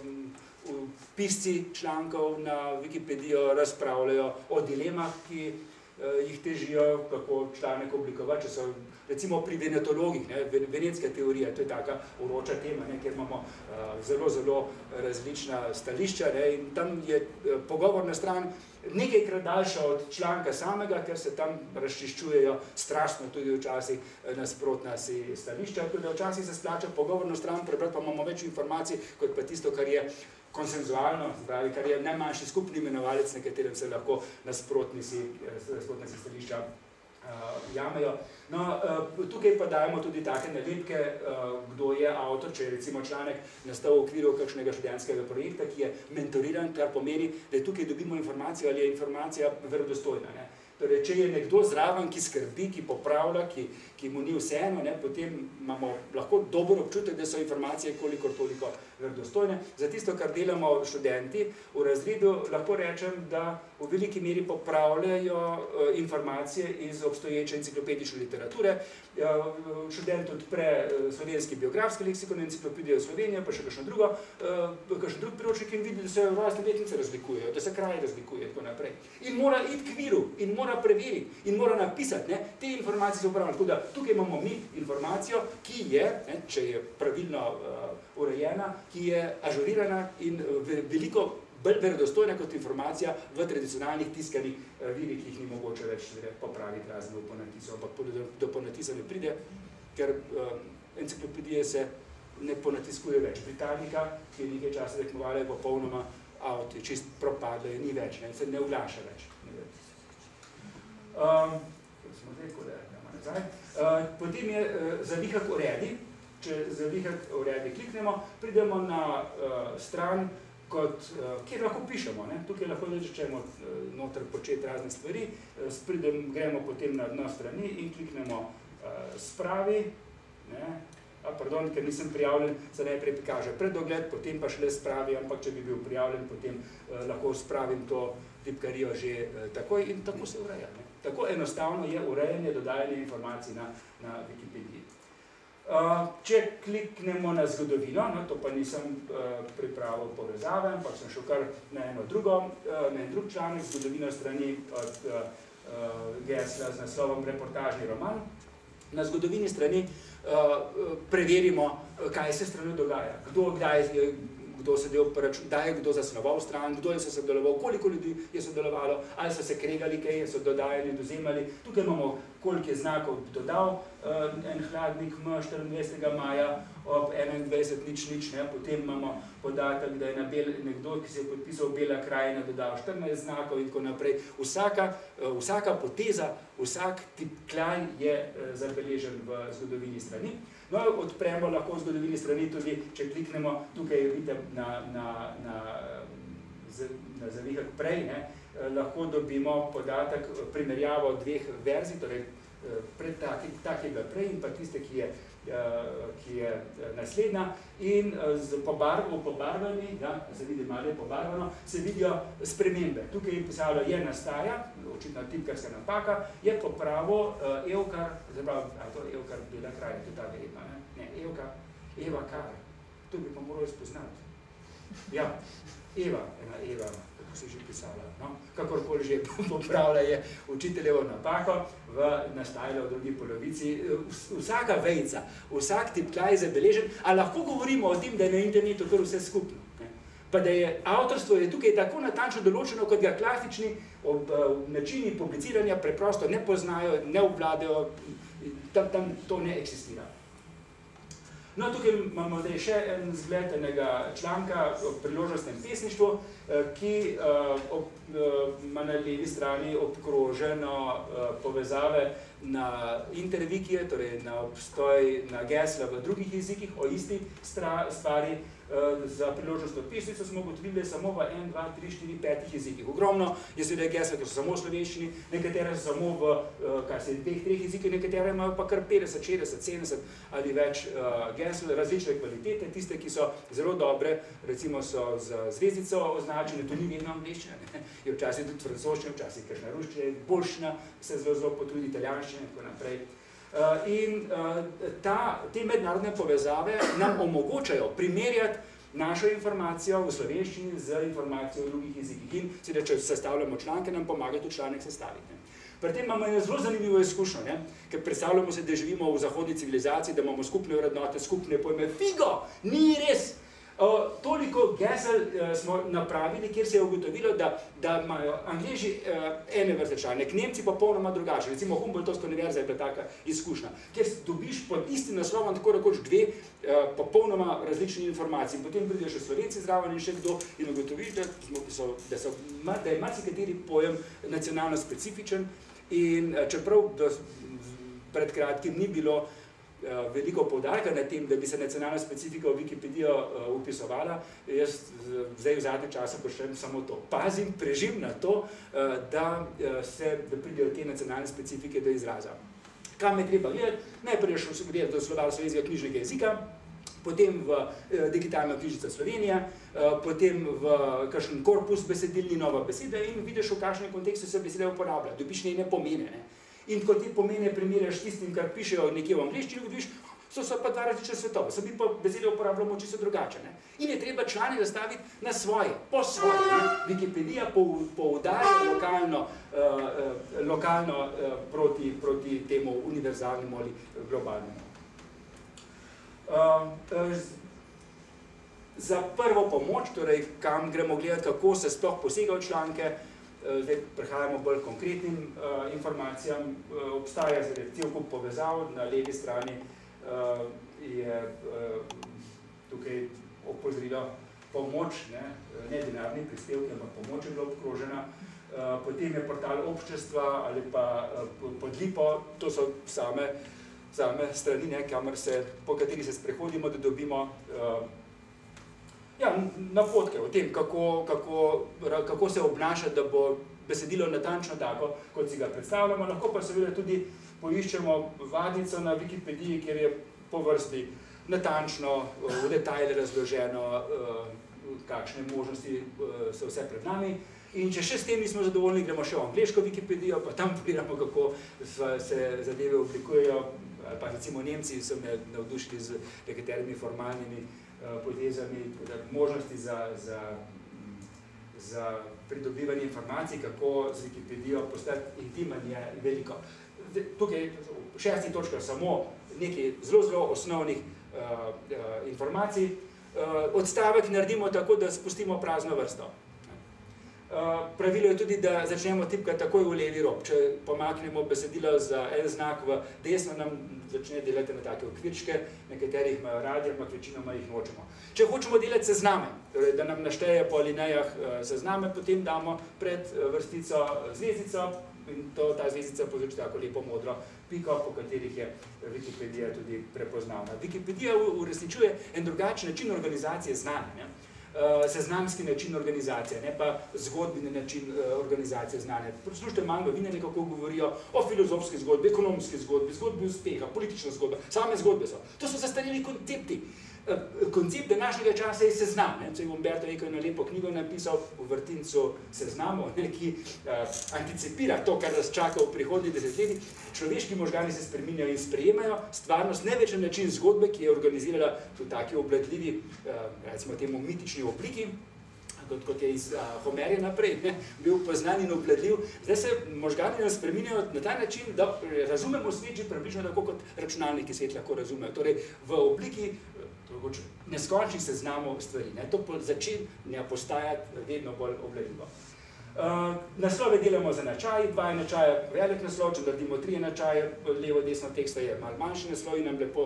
pisci člankov na Wikipedijo razpravljajo o dilemah, ki jih težijo, kako članek oblikovati, če so recimo pri venetologih, venetska teorija, to je taka uroča tema, kjer imamo zelo različna stališča in tam je pogovorna stran nekajkrat daljša od članka samega, ker se tam razčiščujejo strastno tudi včasih nasprotna si stališča, tudi včasih se splača pogovorno stran prebrati, pa imamo več informacij, kot pa tisto, kar je konsenzualno, kar je najmanjši skupni imenovalec, na katerem se lahko nasprotni si stališča jamejo. No, tukaj pa dajemo tudi take nalepke, kdo je avtor, če je recimo članek nastal v okviru kakšnega študentskega projekta, ki je mentoriran, kar pomeni, da tukaj dobimo informacijo, ali je informacija verodostojna. Torej, če je nekdo zraven, ki skrbi, ki popravlja, ki mu ni vseeno, potem imamo lahko dober občutek, da so informacije kolikor toliko verodostojne. Za tisto, kar delamo študenti v razredu, lahko rečem, da v veliki meri popravljajo informacije iz obstoječe enciklopedične literature. Študent odpre slovenski biografski leksikon, enciklopedijo Slovenije, pa še kakšen drug priročnik in vidi, da se razne letnice razlikujejo, da se kraji razlikujejo in tako naprej. In mora iti k viru, in mora preveriti, in mora napisati, te informacije so upravljene. Tako da tukaj imamo mi informacijo, ki je, če je pravilno urejena, ki je ažurirana in veliko bolj verodostojna kot informacija v tradicionalnih tiskanih virih, ki jih ni mogoče več popraviti razen v ponatisu, ampak do ponatisa ne pride, ker enciklopedije se ne ponatiskuje več. Britannica, ki je nekaj časa tekmovala, je popolnoma out, je čist propadla, je ni več, se ne oglaša več. Potem je zavihak uredi. Če zavihak uredi kliknemo, pridemo na stran, kjer lahko pišemo. Tukaj lahko začnemo noter početi razne stvari, gremo potem na dno strani in kliknemo spravi. Pardon, ker nisem prijavljen, se najprej prikaže predogled, potem pa šele spravi, ampak če bi bil prijavljen, potem lahko spravim to tipkarijo že takoj in tako se ureja. Tako enostavno je urejanje, dodajanje informacij na Wikipediji. Če kliknemo na zgodovino, to pa nisem pripravil povezave, ampak sem šel kar na en drug članek, zgodovina strani od gesla z naslovom Reportažni roman. Na zgodovini strani preverimo, kaj se strani dogaja, kdo sedel kdaj je kdo zasnoval stran, kdo je sodeloval, koliko ljudi je sodelovalo, ali so se kregali, kaj so dodajali, dozemali. Tukaj imamo, koliko je znakov dodal en hladnik 24. maja ob 21:00, potem imamo podatek, da je nekdo, ki se je podpisal Bela krajina, dodal 14 znakov in tako naprej. Vsaka poteza, vsak tipkljaj je zabeležen v zgodovini strani. No, odpremo lahko v zgodovini strani tudi, če kliknemo, tukaj vidite na zavihak prej, lahko dobimo podatek, primerjavo dveh verzij, torej pred takega prej in pa tiste, ki je naslednja. In pobarvani, se vidi malo je pobarvano, se vidijo spremembe. Tukaj je pisalo je nastaja, očitno tipkarska napaka, je popravo Evkar, Evkar Bela krajina, to je ta verjetno, ne, Eva Kar, to bi pa moral spoznati. Ja, Eva, kako se je že pisala, kakorkoli že popravlja je učiteljevo napako nastajala v drugi polovici. Vsaka vejica, vsak tipkljaj je zabeležen, a lahko govorimo o tem, da je na internetu kar vse skupno. Pa da je avtorstvo tukaj tako natančno določeno, kot ga klasični načini publiciranja preprosto ne poznajo, ne obvladajo, tam to ne eksistira. No, tukaj imamo še en zgled enega članka o priložnostnem pesništvu, ki ima na levi strani obkroženo povezave na interwikije, torej na obstoj, na gesla v drugih jezikih o isti stvari. Za priložnostno pesnico smo ugotovili samo v 1, 2, 3, 4, 5 jezikih. Ogromno je seveda gesla, ki so samo v slovenščini, nekatere so samo v 2-3 jezikih, nekatere imajo pa kar 50, 60, 70 ali več gesel, različne kvalitete, tiste, ki so zelo dobre, recimo so z zvezdico označene, to ni vedno angleščina, je včasih tudi francoščina, včasih kakšna ruščina, boljščina, se zelo potrudi italijanščina in tako naprej. In te mednarodne povezave nam omogočajo primerjati našo informacijo v slovenščini z informacijo v drugih jezikih. In seveda, če sestavljamo članke, nam pomaga tudi članek sestaviti. Pri tem imamo eno zelo zanimivo izkušnjo, ker predstavljamo se, da živimo v zahodni civilizaciji, da imamo skupne vrednote, skupne pojme. Figo! Ni res! Toliko gesel smo napravili, kjer se je ugotovilo, da imajo Angleži ene vrste članek, Nemci pa popolnoma drugače. Recimo Humboldtovska univerza je bila taka izkušnja, kjer dobiš pod istim naslovom tako rekoč dve popolnoma različni informaciji. Potem pridejo še Slovenci zraven in še kdo in ugotoviš, da je marsikateri pojem nacionalno specifičen in čeprav pred kratkim ni bilo veliko poudarka na tem, da bi se nacionalna specifika v Wikipedijo upisovala. Jaz zdaj v zadnjem času počnem samo to. Pazim, prežim na to, da pridejo te nacionalne specifike do izraza. Kam je treba gledati? Najprej gledati do slovar slovenskega knjižnega jezika, potem v digitalna knjižnica Slovenija, potem v kakšen korpus besedilni nova beseda in vidiš, v kakšnem kontekstu se beseda uporablja, dobiš njene pomene. Ne? In ko ti pomene primerjaš tistim, kar pišejo nekje v angleščini, vidiš, so pa dva različna svetova, se mi pa besede uporabljamo čisto drugače. Ne? In je treba člane zastaviti na svoje, po svoje. Ne? Wikipedija poudarja lokalno proti temu univerzalnemu ali globalnemu. Za prvo pomoč, torej kam gremo gledati, kako se sploh posega v članke, zdaj prehajamo bolj konkretnim informacijam, obstaja cel kup povezav, na levi strani je tukaj opozorilo pomoč, ne denarni prispevki, ampak pomoč je bila obkrožena, potem je portal občestva ali pa Podlipo, to so same strani, po kateri se sprehodimo, da dobimo napotke o tem, kako se obnašati, da bo besedilo natančno tako, kot si ga predstavljamo. Lahko pa seveda tudi poiščemo vadnico na Wikipediji, kjer je po vrsti natančno, v detajle razloženo, kakšne možnosti so vse pred nami. In če še s tem nismo zadovoljni, gremo še v angleško Wikipedijo, pa tam pogledamo, kako se zadeve oblikujejo. Pa recimo Nemci so me navdušili z nekaterimi formalnimi potezami, možnosti za pridobivanje informacij, kako z Wikipedijo postati intimen je veliko. Tukaj v 6. točkah samo nekaj zelo osnovnih informacij. Odstavek naredimo tako, da spustimo prazno vrsto. Pravilo je tudi, da začnemo tipkati takoj v levi rob. Če pomaknemo besedilo za en znak v desno, nam začne delati na take okvirčke, nekaterih imajo radi, ampak večinoma jih nočemo. Če hočemo delati sezname, torej da nam našteje po alinejah sezname, potem damo pred vrstico zvezdico in ta zvezdica povzroči tako lepo modro piko, po katerih je Wikipedija tudi prepoznavna. Wikipedija uresničuje en drugačen način organizacije znanja. Seznamski način organizacije, ne pa zgodbeni način organizacije znanja. Poslušajte, manj novine nekako govorijo o filozofski zgodbi, ekonomski zgodbi, zgodbi uspeha, politična zgodba, same zgodbe so. To so zastareli koncepti. Koncept današnjega časa je seznam. Umberto Eco je na lepo knjigo napisal v vrtincu seznamov, ki anticipira to, kar nas čaka v prihodnjih desetletjih. Človeški možgani se spreminjajo in sprejemajo stvarnost ne več na način zgodbe, ki je organizirala v taki obladljivi, recimo temu mitični obliki, kot je iz Homerja naprej, bil poznan in obladljiv. Zdaj se možgani nas spreminjajo na ta način, da razumemo svet že približno tako, kot računalniki svet lahko razumejo. Torej v obliki neskončnih seznamov stvari. To začenja postajati vedno bolj obladljivo. Naslove delamo za enačaj, 2 enačaja velik naslov, če naredimo 3 enačaje, levo, desno teksta je malo manjši naslov in nam lepo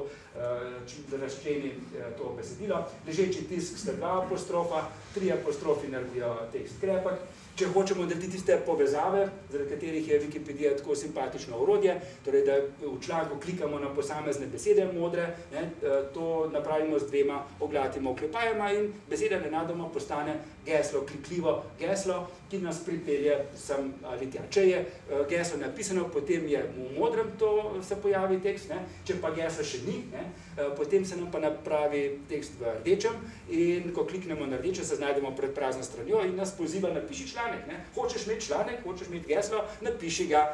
razčleni to besedilo. Ležeči tisk sta 2 apostrofa, 3 apostrofi naredijo tekst krepek. Če hočemo narediti tiste povezave, zaradi katerih je Wikipedija tako simpatično orodje, torej da v članku klikamo na posamezne besede modre, to napravimo z 2 oglatimi oklepajema in beseda nenadoma postane geslo, klikljivo geslo, ki nas pripelje sem ali tja. Če je geslo napisano, potem je v modrem to se pojavi tekst, če pa geslo še ni, potem se nam pa napravi tekst v rdečem in ko kliknemo na rdeče, se znajdemo pred prazno stranjo in nas poziva napiši članek. Hočeš imeti članek, hočeš imeti geslo, napiši ga.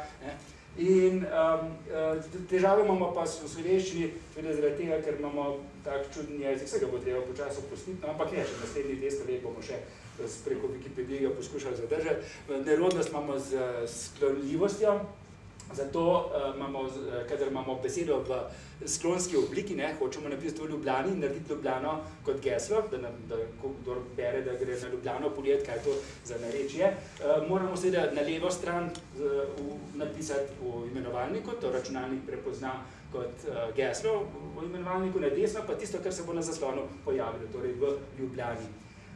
In težave imamo pa v slovenščini, zaradi tega, ker imamo tak čuden jezik, vse ga bo treba počasi opustiti, ampak ne, še naslednjih 200 let bomo še preko Wikipedije poskušali zadržati. Nerodnost imamo z sklonljivostjo, zato kadar imamo besedo v sklonski obliki, hočemo napisati v Ljubljani in narediti Ljubljano kot geslo, da kdor bere, da gre na Ljubljano pogledati, kaj je to za narečje. Moramo seveda na levo stran napisati v imenovalniku, to računalnik prepozna kot geslo v imenovalniku, na desno pa tisto, kar se bo na zaslonu pojavilo, torej v Ljubljani.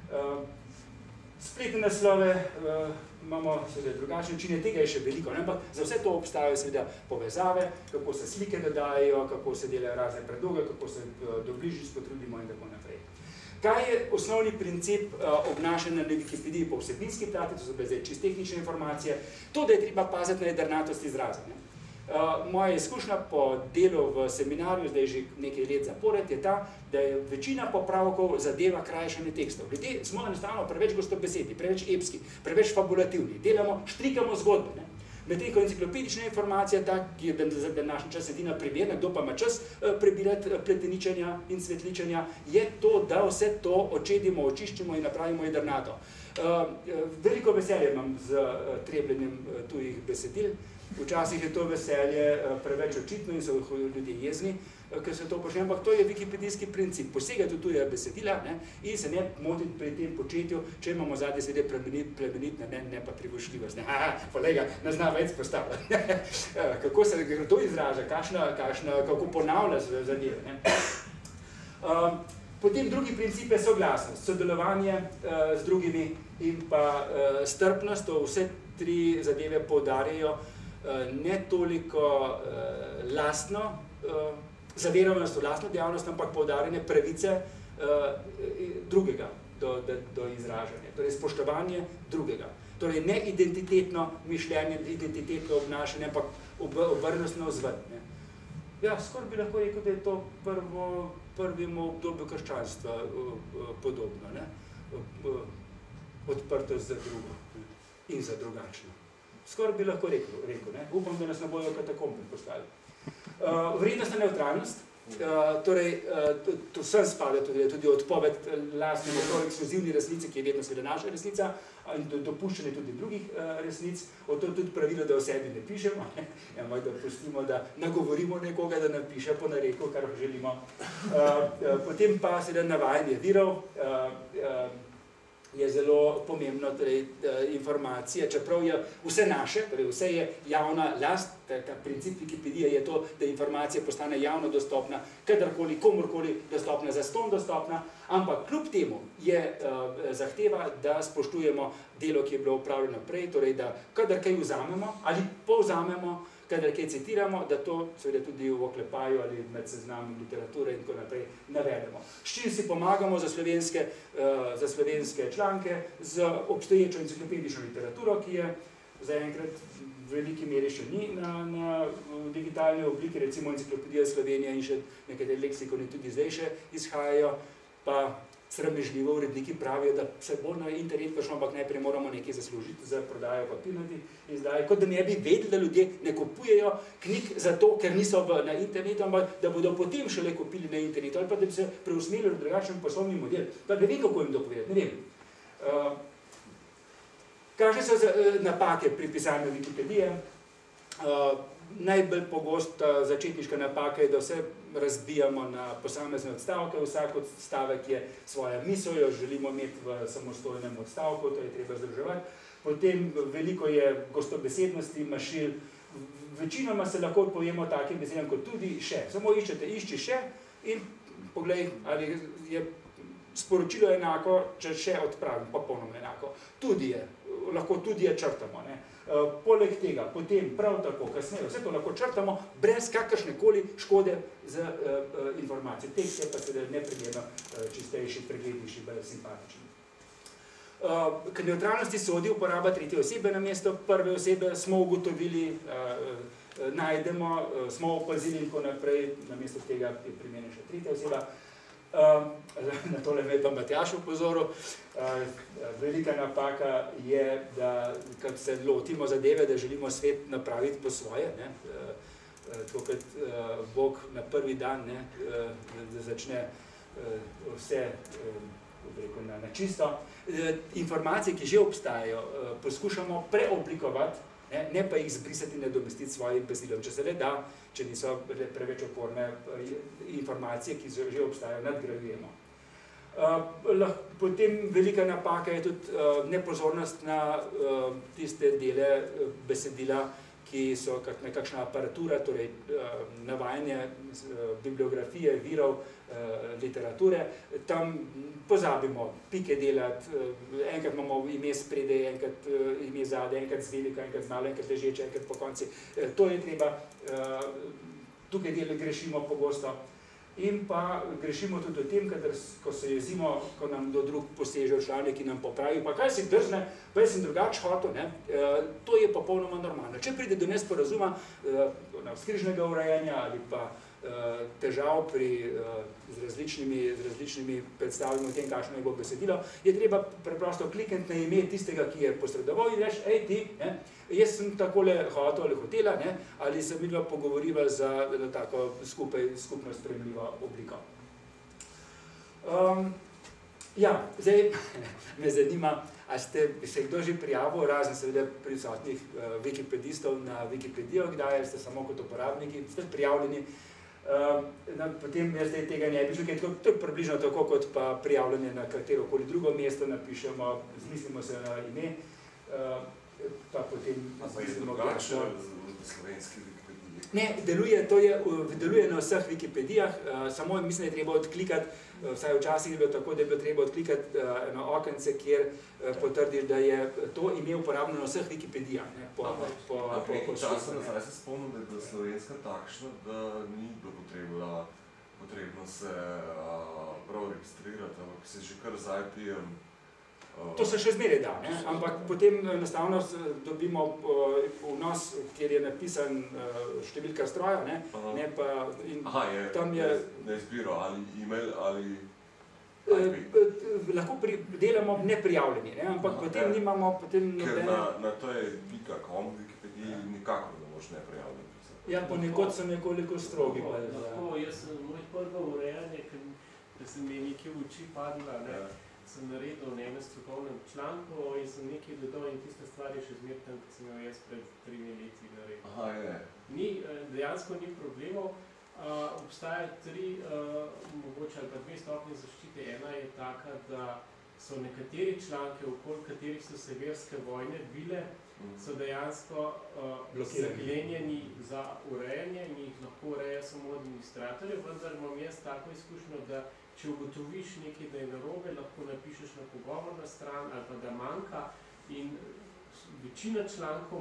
Spletne naslove imamo seveda drugačne načine, tega je še veliko, ampak za vse to obstajajo seveda povezave, kako se slike dodajajo, kako se delajo razne predloge, kako se do bližnjic potrudimo in tako naprej. Kaj je osnovni princip obnašanja na Wikipediji po vsebinski plati, to so zdaj čisto tehnične informacije, to, da je treba paziti na jedrnatost izraza. Moja izkušnja po delu v seminarju, zdaj že nekaj let zapored, je ta, da je večina popravkov zadeva krajšanje tekstov. Ljudje smo enostavno preveč gostobesedni, preveč epski, preveč fabulativni. Delamo, štrikamo zgodbe. Ne? Medtem ko enciklopedična informacija, ta, ki je za današnji čas edina primerna, kdo pa ima čas prebirati pleteničenja in svetličenja, je to, da vse to očedimo, očiščimo in napravimo jedrnato. Veliko veselje imam z trebljenjem tujih besedil. Včasih je to veselje preveč očitno in so ljudje jezni, ker se to počne, ampak to je wikipedijski princip. Posegati v tuje besedila, ne, in se ne motiti pri tem početju, če imamo zadnje slede plemenitne, ne pa privošljivost. Kolega, ne zna več postavljati. Kako se to izraža, kako ponavlja zadeve. Potem drugi princip je soglasnost, sodelovanje z drugimi in pa strpnost. To vse tri zadeve poudarjajo ne toliko lastno zaverovanost v lastno dejavnost, ampak poudarjanje pravice drugega do izražanja, torej spoštovanje drugega. Torej ne identitetno mišljenje, identitetno obnašanje, ampak obrnostno vzven. Ja, skoraj bi lahko rekel, da je to prvemu obdobju krščanstva podobno, ne? Odprtost za drugo in za drugačno. Skoraj bi lahko rekel, ne? Upam, da nas ne bojo katakombe postavili. Vrednostna nevtralnost, torej to vsem spada tudi odpoved lastne ekskluzivni resnici, ki je vedno seveda naša resnica, in dopuščanje tudi drugih resnic. To je tudi pravilo, da o sebi ne pišemo, ampak da pustimo, da nagovorimo nekoga, da napiše po nareku, kar želimo. Potem pa seveda navajanje virov je zelo pomembno, torej informacija, čeprav je vse naše, torej vse je javna last, ta princip Wikipedije je to, da informacija postane javno dostopna, kadarkoli, komorkoli dostopna, zastonj dostopna, ampak kljub temu je zahteva, da spoštujemo delo, ki je bilo upravljeno prej, torej da kadar kaj vzamemo ali povzamemo, kadar kaj citiramo, da to seveda tudi v oklepaju ali med seznami literature in tako naprej navedemo. S čim si pomagamo za slovenske članke, z obstoječo enciklopedično literaturo, ki je zaenkrat v veliki meri še ni na digitalni obliki, recimo Enciklopedija Slovenije in še nekateri leksikoni tudi zdaj še izhajajo, pa sramežljivo uredniki pravijo, da se bo na internet prišlo, ampak najprej moramo nekaj zaslužiti za prodajo papirnatih izdaje, kot da ne bi vedeli, da ljudje ne kupujejo knjig zato, ker niso na internetu, ampak da bodo potem šele kupili na internetu, ali pa da bi se preusmerili v drugačen poslovni model. Pa ne vem, kako jim to povedati, ne vem. Kakšne so napake pri pisanju Wikipedije? Najbolj pogosta začetniška napaka je, da vse razbijamo na posamezne odstavke. Vsak odstavek je svoja misel, jo želimo imeti v samostojnem odstavku, to je treba združevati. Potem veliko je gostobesednosti, mašil. Večinoma se lahko odpovemo takim besedam kot tudi še. Samo išči še in poglej, ali je sporočilo enako, če še odpravim, popolnoma enako. Tudi je, lahko tudi je črtamo, ne. Poleg tega, potem prav tako, kasneje, vse to lahko črtamo brez kakršnekoli škode z informacijo. Tekst je pa seveda neprimerno čistejši, preglednejši, bolj simpatični. K nevtralnosti sodi uporaba tretje osebe namesto prve osebe, smo ugotovili, najdemo, smo opazili in tako naprej, namesto tega je primerna še tretja oseba. Na tole me je pa Matjaž opozoril. Velika napaka je, da kad se lotimo zadeve, da želimo svet napraviti po svoje, ne? Tako kot Bog na prvi dan, ne? Da začne vse na čisto. Informacije, ki že obstajajo, poskušamo preoblikovati, ne pa jih zbrisati in nadomestiti svojim besedilom. Če se le da, če niso preveč oporne informacije, ki že obstajajo, nadgrajujemo. Potem velika napaka je tudi nepozornost na tiste dele besedila, ki so nekakšna aparatura, torej navajanje bibliografije, virov, literature. Tam pozabimo pike delati, enkrat imamo ime spredaj, enkrat ime zadaj, enkrat z veliko, enkrat z malo, enkrat ležeče, enkrat po konci. To je treba, tukaj grešimo pogosto. In pa grešimo tudi v tem, ko se jezimo, ko nam do drug poseže v članek in nam popravi, pa kaj si drzne, pa jaz sem drugače hotel, ne? To je popolnoma normalno. Če pride do nesporazuma, navzkrižnega urejanja ali pa težav z različnimi predstavljami o tem, kakšno je bo besedilo, je treba preprosto klikniti na ime tistega, ki je posredoval in reči, ej ti, ne? Jaz sem takole hotel ali hotela, ne? Ali se midva pogovoriva za tako skupno sprejemljivo obliko. Ja, zdaj me zanima, a ste se kdo že prijavil, razen seveda prisotnih wikipedistov na Wikipedijo, kdaj ste samo kot uporabniki, ste prijavljeni. Potem jaz zdaj tega ne bi šel, to je približno tako, kot pa prijavljanje na katerokoli drugo mesto, napišemo, zmislimo se na ime, pa potem zmislimo, kaj je slovenski Wikipediji? Ne, deluje na vseh Wikipedijah, samo mislim, da je treba odklikati, vsaj včasih je bilo tako, da je bilo treba odklikati eno okence, kjer potrdiš, da je to ime uporabno na vseh Wikipedijah. Nekaj časa nazaj se spomnim, da je bila slovenska takšna, da ni bilo potrebno se prav registrirati, ampak se že kar z IP-em. To se še zmeraj da, ne? Ampak potem enostavno dobimo vnos, kjer je napisan številka stroja, ne? Ne pa, in tam je... Na izbiro, ali e-mail, ali IP. Lahko delamo neprijavljeni, ne? Ampak potem nimamo... Ker na .com Wikipediji nikakor ne moš neprijavljeni pisati. Ja, ponekod so nekoliko strogi. Moj prvo urejanje, ker se mi je nekaj v oči padla, sem naredil na enem strokovnem članku in sem nekaj dodal in tiste stvari še zmer tam, kot sem jo jaz pred 3 leti naredil. Dejansko ni problemov. Obstajajo 3, mogoče ali pa 2 stopnje zaščite. Ena je taka, da so nekateri članke, okoli katerih so se verske vojne bile, so dejansko zaklenjeni za urejanje in jih lahko ureja samo administratorje, vendar imam jaz tako izkušnjo, da če ugotoviš nekaj, da je narobe, lahko napišeš na pogovorna stran ali pa da manjka in večina člankov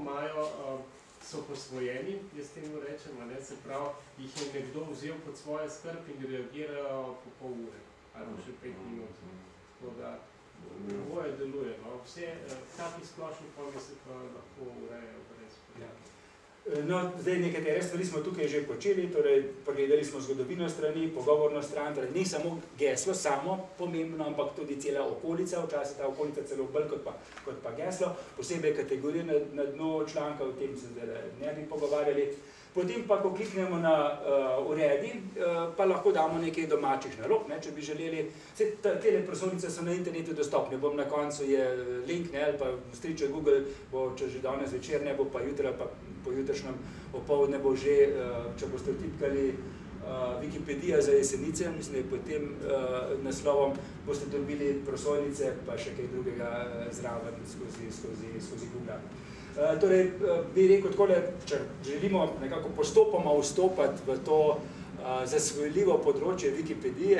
so posvojeni, jaz temu rečem, se pravi, jih je nekdo vzel pod svoje skrb in reagirajo po pol ure ali še 5 minut. Tako da oboje deluje. Vse taki splošni pojmi se pa lahko urejajo brez problema. No, zdaj nekatere stvari smo tukaj že počeli, torej pogledali smo zgodovino strani, pogovorno stran, torej ni samo geslo samo pomembno, ampak tudi cela okolica, včasih ta okolica celo bolj kot pa geslo, posebej kategorije na dnu članka, o tem se ne bi pogovarjali. Potem pa, ko kliknemo na uredi, pa lahko damo nekaj domačih nalog, če bi želeli. Tele prosovnice so na internetu dostopne, bom na koncu je link, ali pa striče Google, bo če že danes večer ne bo, pa jutri, pa po jutrišnjem opoldne bo že, če boste vtipkali Wikipedija za Jesenice, mislim, da je pod tem naslovom boste dobili prosojnice, pa še kaj drugega zraven skozi Google. Torej, bi rekel takole, če želimo nekako postopoma vstopati v to zasvojljivo področje Wikipedije,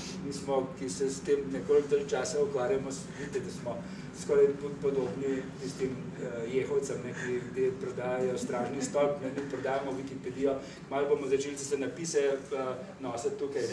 ki se s tem nekoliko časa ukvarjamo, vidite, da smo skoraj podobni tistim jehovcem, ki prodajajo stražni stolp, mi prodajamo Wikipedijo, malo bomo začeli se napise nositi tukaj,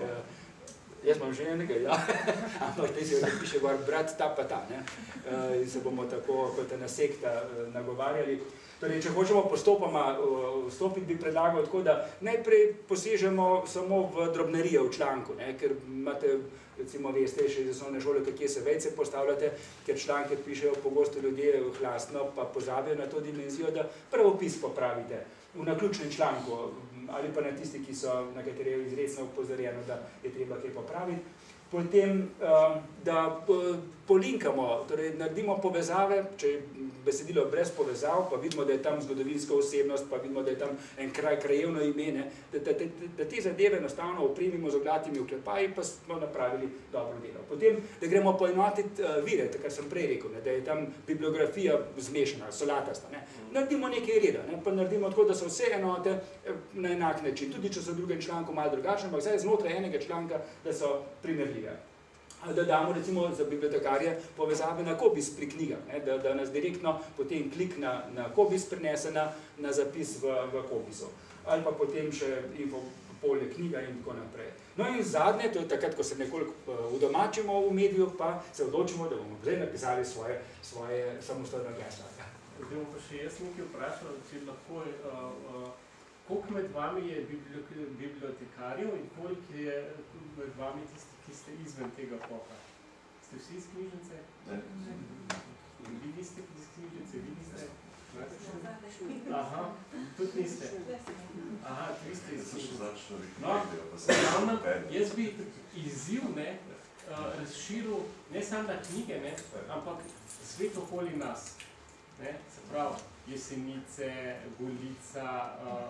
jaz imam že enega, ampak te se piše gor brat ta pa ta, in se bomo tako kot ena sekta nagovarjali. Torej, če hočemo postopoma vstopiti, bi predlagal tako, da najprej posežemo samo v drobnerijo v članku, ker imate, recimo, veste še iz osnovne šole, kakje se vejce postavljate, ker članke pišejo pogosto ljudje hlastno, pa pozabijo na to dimenzijo, da pravopis popravite v naključnem članku, ali pa na tisti, na kateri je izrecno upozorjeno, da je treba kaj popraviti. Potem, da polinkamo, torej naredimo povezave, če je besedilo brez povezav, pa vidimo, da je tam zgodovinska osebnost, pa vidimo, da je tam en krajevno ime, da te zadeve enostavno opremimo z oglatimi oklepaji, pa smo napravili dobro delo. Potem, da gremo poenotiti vire, kar sem prej rekel, da je tam bibliografija zmešana, solatasta. Naredimo nekaj reda, pa naredimo tako, da so vse enote na enak način, tudi če so v drugem članku malo drugačne, ampak zdaj znotraj enega članka, da so primerljive. Da damo recimo za bibliotekarje povezave na Kobis pri knjigah, da nas direktno potem klik na Kobis prinese na zapis v Kobisu. Ali pa potem še polje knjiga in tako naprej. No in zadnje, to je takrat, ko se nekoliko udomačimo v mediju, pa se odločimo, da bomo zdaj napisali svoje samostojno geslo. Zdaj bom pa še jaz nekaj vprašal, če lahko, koliko med vami je bibliotekarjev in koliko je med vami tisti, ki ste izven tega poka? Ste vsi iz knjižnice? Ne. Vi niste iz knjižnice, vi niste? Aha, tudi niste. Aha, vi ste iz knjižnice. No, jaz bi izziv razširil ne samo na knjige, ampak svet okoli nas. Se pravi, Jesenice, Golica,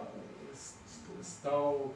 Stol,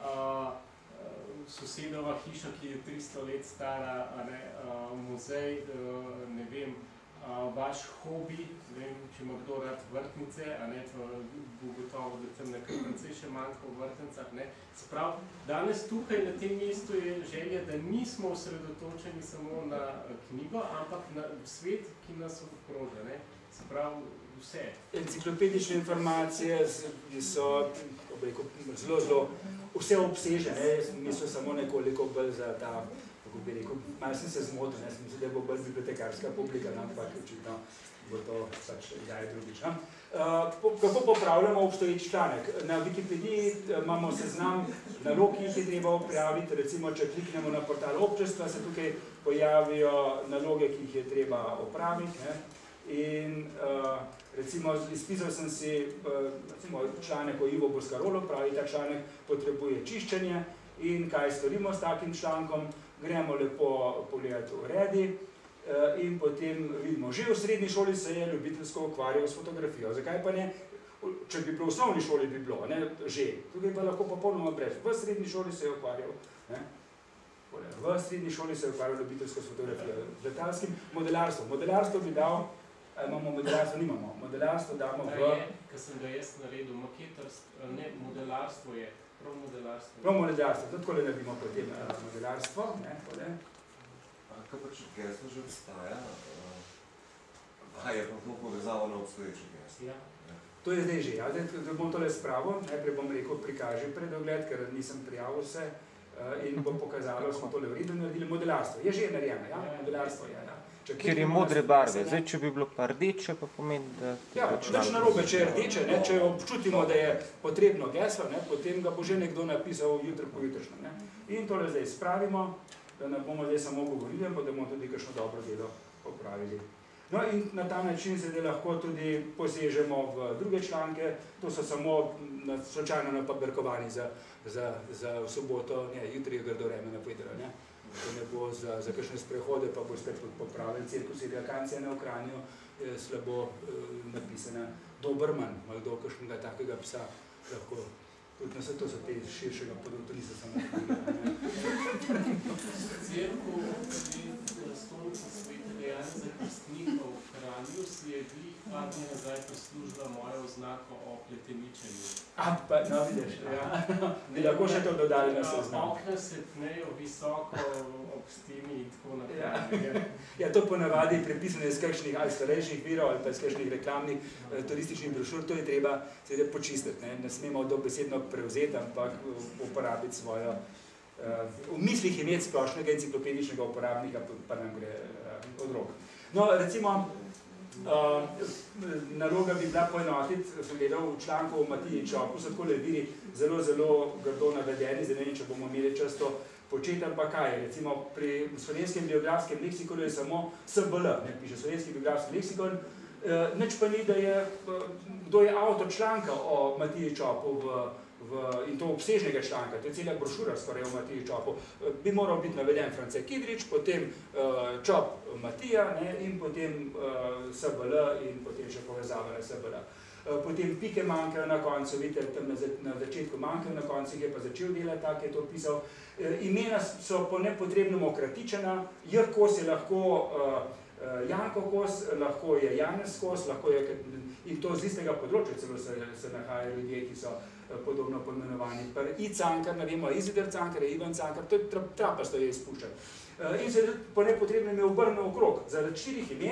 sosedova hiša, ki je 300 let stara, muzej, ne vem, vaš hobi, če ima kdo rad vrtnice, bo gotovo, da tam nekaj precej še manjka v vrtnicah. Se pravi, danes tukaj na tem mestu je želja, da nismo osredotočeni samo na knjigo, ampak na svet, ki nas obkroža. Se pravi, vse. Enciklopedične informacije so zelo vse obsežene. Mislim samo nekoliko bolj za ta, kako bi rekel, malo sem se zmotil, mislim, da bo bolj bibliotekarska publika, ampak očitno bo to pač zdaj drugič. Kako popravljamo obstoječ članek? Na Wikipediji imamo seznam nalog, ki jih je treba opraviti. Recimo, če kliknemo na portal občestva, se tukaj pojavijo naloge, ki jih je treba opraviti. In recimo izpisal sem si članek o Ivo Boscarolo, pravi, ta članek potrebuje čiščenje in kaj storimo s takim člankom, gremo lepo pogledati v redi in potem vidimo, že v srednji šoli se je ljubiteljsko ukvarjal s fotografijo. Zakaj pa ne? Če bi bilo v osnovni šoli, bi bilo, že. Tukaj pa lahko popolnoma brez. V srednji šoli se je ukvarjal, v srednji šoli se je ukvarjal ljubiteljsko s fotografijo. Z letalskim modelarstvom. Modelarstvo bi dal. Imamo modelarstvo, nimamo. Modelarstvo damo v... Ko sem ga jaz naredil, maketarstvo, ne, modelarstvo je, prav modelarstvo. Prav modelarstvo, tako le naredimo potem modelarstvo. Kaj pa če geslo že obstaja, je pa to povezavo na obstoječe geslo? To je zdaj že, da bom tole spravil, najprej bom rekel, prikaži predogled, ker nisem prijavil se in bom pokazalo, smo tole v redu naredili. Modelarstvo je že narejeno, modelarstvo je, Ker je modre barve. Zdaj, če bi bilo pa rdeče, pa pomeni, da... Nič narobe, če je rdeče, če občutimo, da je potrebno geslo, potem ga bo že nekdo napisal jutri pojutrišnjem. In tole zdaj spravimo, da ne bomo zdaj samo govorili, ampak da bomo tudi kakšno dobro delo opravili. No in na ta način se lahko tudi posežemo v druge članke, to so samo slučajno napaberkovani za soboto, jutri je grdo vreme napovedalo, da ne bo za kakšne sprehode, pa bo spet popravljen cirkus Iliakancija na Ukranju, slabo napisana Doberman, ali kdo kakšnega takega psa lahko, tudi na vse to so te širšega področja, niso samo knjiga. Cerkev in stolnica svetega Janeza Krstnika v Kranju si je hladno nazaj poslužila mojo oznako o pleteničenju. Pa, no vidiš, bi lahko še to dodali na seznam. Okna se tnejo visoko ob steni in tako naprej. Ja, to ponavadi prepisano iz kakšnih ali starejših virov ali pa iz kakšnih reklamnih turističnih brošur, to je treba seveda počistiti. Ne smemo dobesedno prevzeti, ampak uporabiti svojo, v mislih imeti splošnega enciklopedičnega uporabnika, pa nam gre od rok. No, recimo, naloga bi bila poenotiti, sem gledal v članku o Matiji Čopu, so takole viri zelo, zelo grdo navedeni, zdaj ne vem, če bomo imeli čas to početi, ampak kaj, recimo pri slovenskem biografskem leksikonu je samo SBL, piše slovenski biografski leksikon, nič pa ni, da je, kdo je avtor članka o Matiji Čopu in to obsežnega članka, to je cela brošura skoraj o Matiji Čopu, bi moral biti naveden France Kidrič, potem Čop Matija in potem SBL in potem še povezava na SBL. Potem pike manjkajo na koncu, vidite, tam na začetku manjkajo, na koncu je pa začel delati, tak je to pisal. Imena so po nepotrebnem okratičena, J. Kos je lahko Janko Kos, lahko je Janez Kos, lahko je, in to z istega področja celo se nahajajo ljudje, ki so podobno poimenovani. I. Cankar, ne vemo, Izidar Cankar, Ivan Cankar, to je trapasto je izpuščati. In se po nepotrebnem je obrnil okrog. Zaradi štirih imen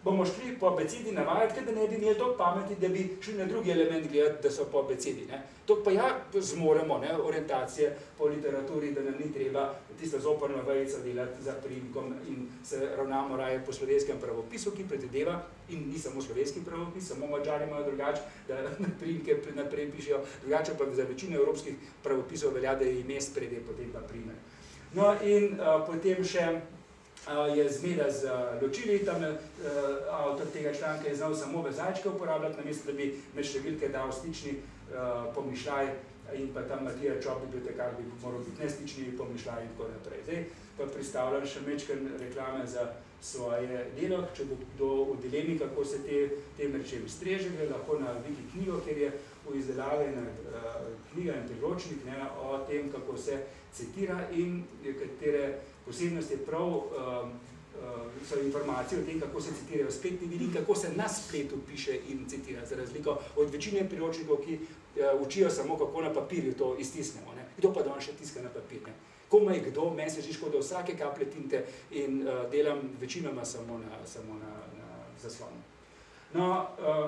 bomo šli po abecedi navajati, da ne bi imeli toliko pameti, da bi šli na drugi element gledati, da so po abecedi. To pa ja zmoremo, orientacije po literaturi, da nam ni treba tisto zoporno vejico delati za priimkom in se ravnamo raje po slovenskem pravopisu, ki predvideva, in ni samo slovenski pravopis, samo Madžari imajo drugače, da priimke naprej pišejo drugače, pa za večino evropskih pravopisov velja, da je ime spredje, potem pa primer. No in potem še je zmeda z ločili, tam avtor tega članka je znal samo vezalčke uporabljati, namesto da bi med številke dal stični pomišljaj in pa tam Matija Čop bibliotekar bi moral biti nestični pomišljaj in tako naprej. Zdaj pa pristavljam še mečken reklame za svoje delo, če bo kdo v dilemi, kako se tem rečem streže, gre lahko na Wiki knjigo, kjer je v izdelavi knjiga in priročnik o tem, kako se citira in katere posebnosti prav so informacije o tem, kako se citirajo spletni viri in kako se na spletu piše in citira, za razliko od večine priročnikov, ki učijo samo, kako na papirju to iztisnemo. Kdo pa danes še tiska na papir? Komaj kdo, meni se že škoda vsake kaplje tinte in delam večinoma samo na zaslonu. No,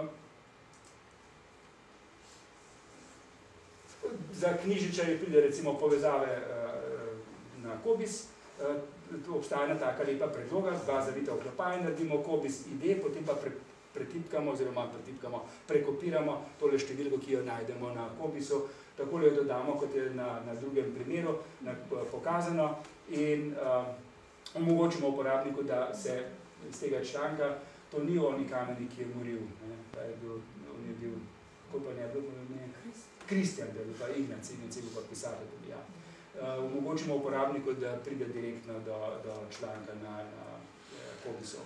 za knjižničarje pride recimo povezave na Kobis, obstaja taka lepa predloga, dva zavita oklepaj, naredimo Kobis ID, potem pa pretipkamo oziroma prekopiramo tole številko, ki jo najdemo na Kobisu, takole jo dodamo, kot je na drugem primeru pokazano in omogočimo uporabniku, da se iz tega članka, to ni oni kameni, ki je moril, on je bil, kako pa ne bil, Kristjan, da je bil pa Ignac, Ignac je bil pa pisatelj, ja. Omogočimo uporabniku, da pride direktno do članka na Kobisu.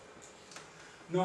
No,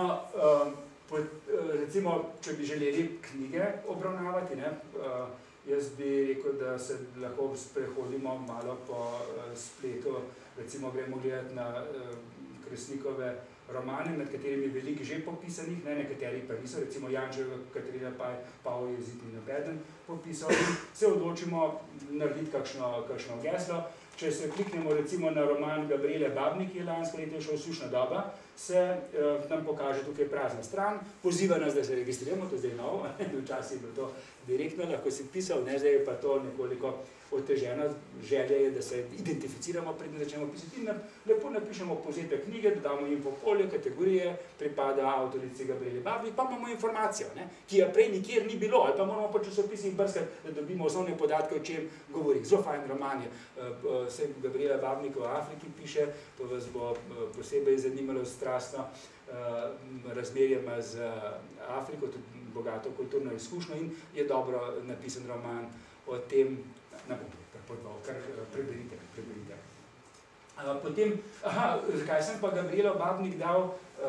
recimo, če bi želeli knjige obravnavati, jaz bi rekel, da se lahko sprehodimo malo po spletu, recimo gremo gledati na Kresnikove romane, med katerimi je veliko že popisanih, nekateri pa niso, recimo Jančeva Katarina Pavl Jezid in nobeden popisal, se odločimo narediti kakšno geslo. Če se kliknemo recimo na roman Gabriele Babnik, ki je lansko leto šel Sušna doba, se nam pokaže tukaj prazna stran, poziva nas, da se registriramo, to je zdaj novo, včasih je bilo to direktno, lahko si pisal, zdaj je pa to nekoliko otežena, želja je, da se identificiramo, predtem začnemo pisati in lepo napišemo povzetek knjige, dodamo infopolje, kategorije, pripada avtorici Gabriele Babnik, pa imamo informacijo, ki jo prej nikjer ni bilo, ali pa moramo po časopisih brskati, da dobimo osnovne podatke, o čem govori. Zelo fajn roman je, se Gabriela Babnik v Afriki piše, to vas bo posebej zanimalo strastno, razmerje ima z Afriko, tudi bogato kulturno izkušnjo in je dobro napisan roman o tem, ne bom prepodval, kar preberite. Potem, zakaj sem pa Gabrielo Babnik dal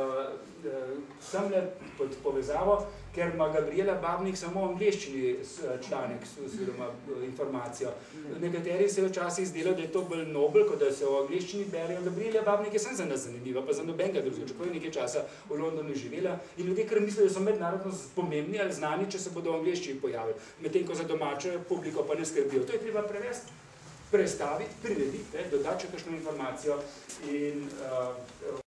semle pod povezavo, ker ima Gabriela Babnik samo v angleščini članek oziroma informacijo. Nekateri se včasih zdelo, da je to bolj nobel, kot da se v angleščini berejo. Gabriela Babnik je sem za nas zanimiva, pa za nobenega drugega, čeprav je nekaj časa v Londonu živela in ljudje kar mislijo, da so mednarodno pomembni ali znani, če se bodo v angleščini pojavili. Medtem ko za domačo publiko pa ne skrbijo. To je treba prevesti, prestaviti, prirediti, dodati še kakšno informacijo in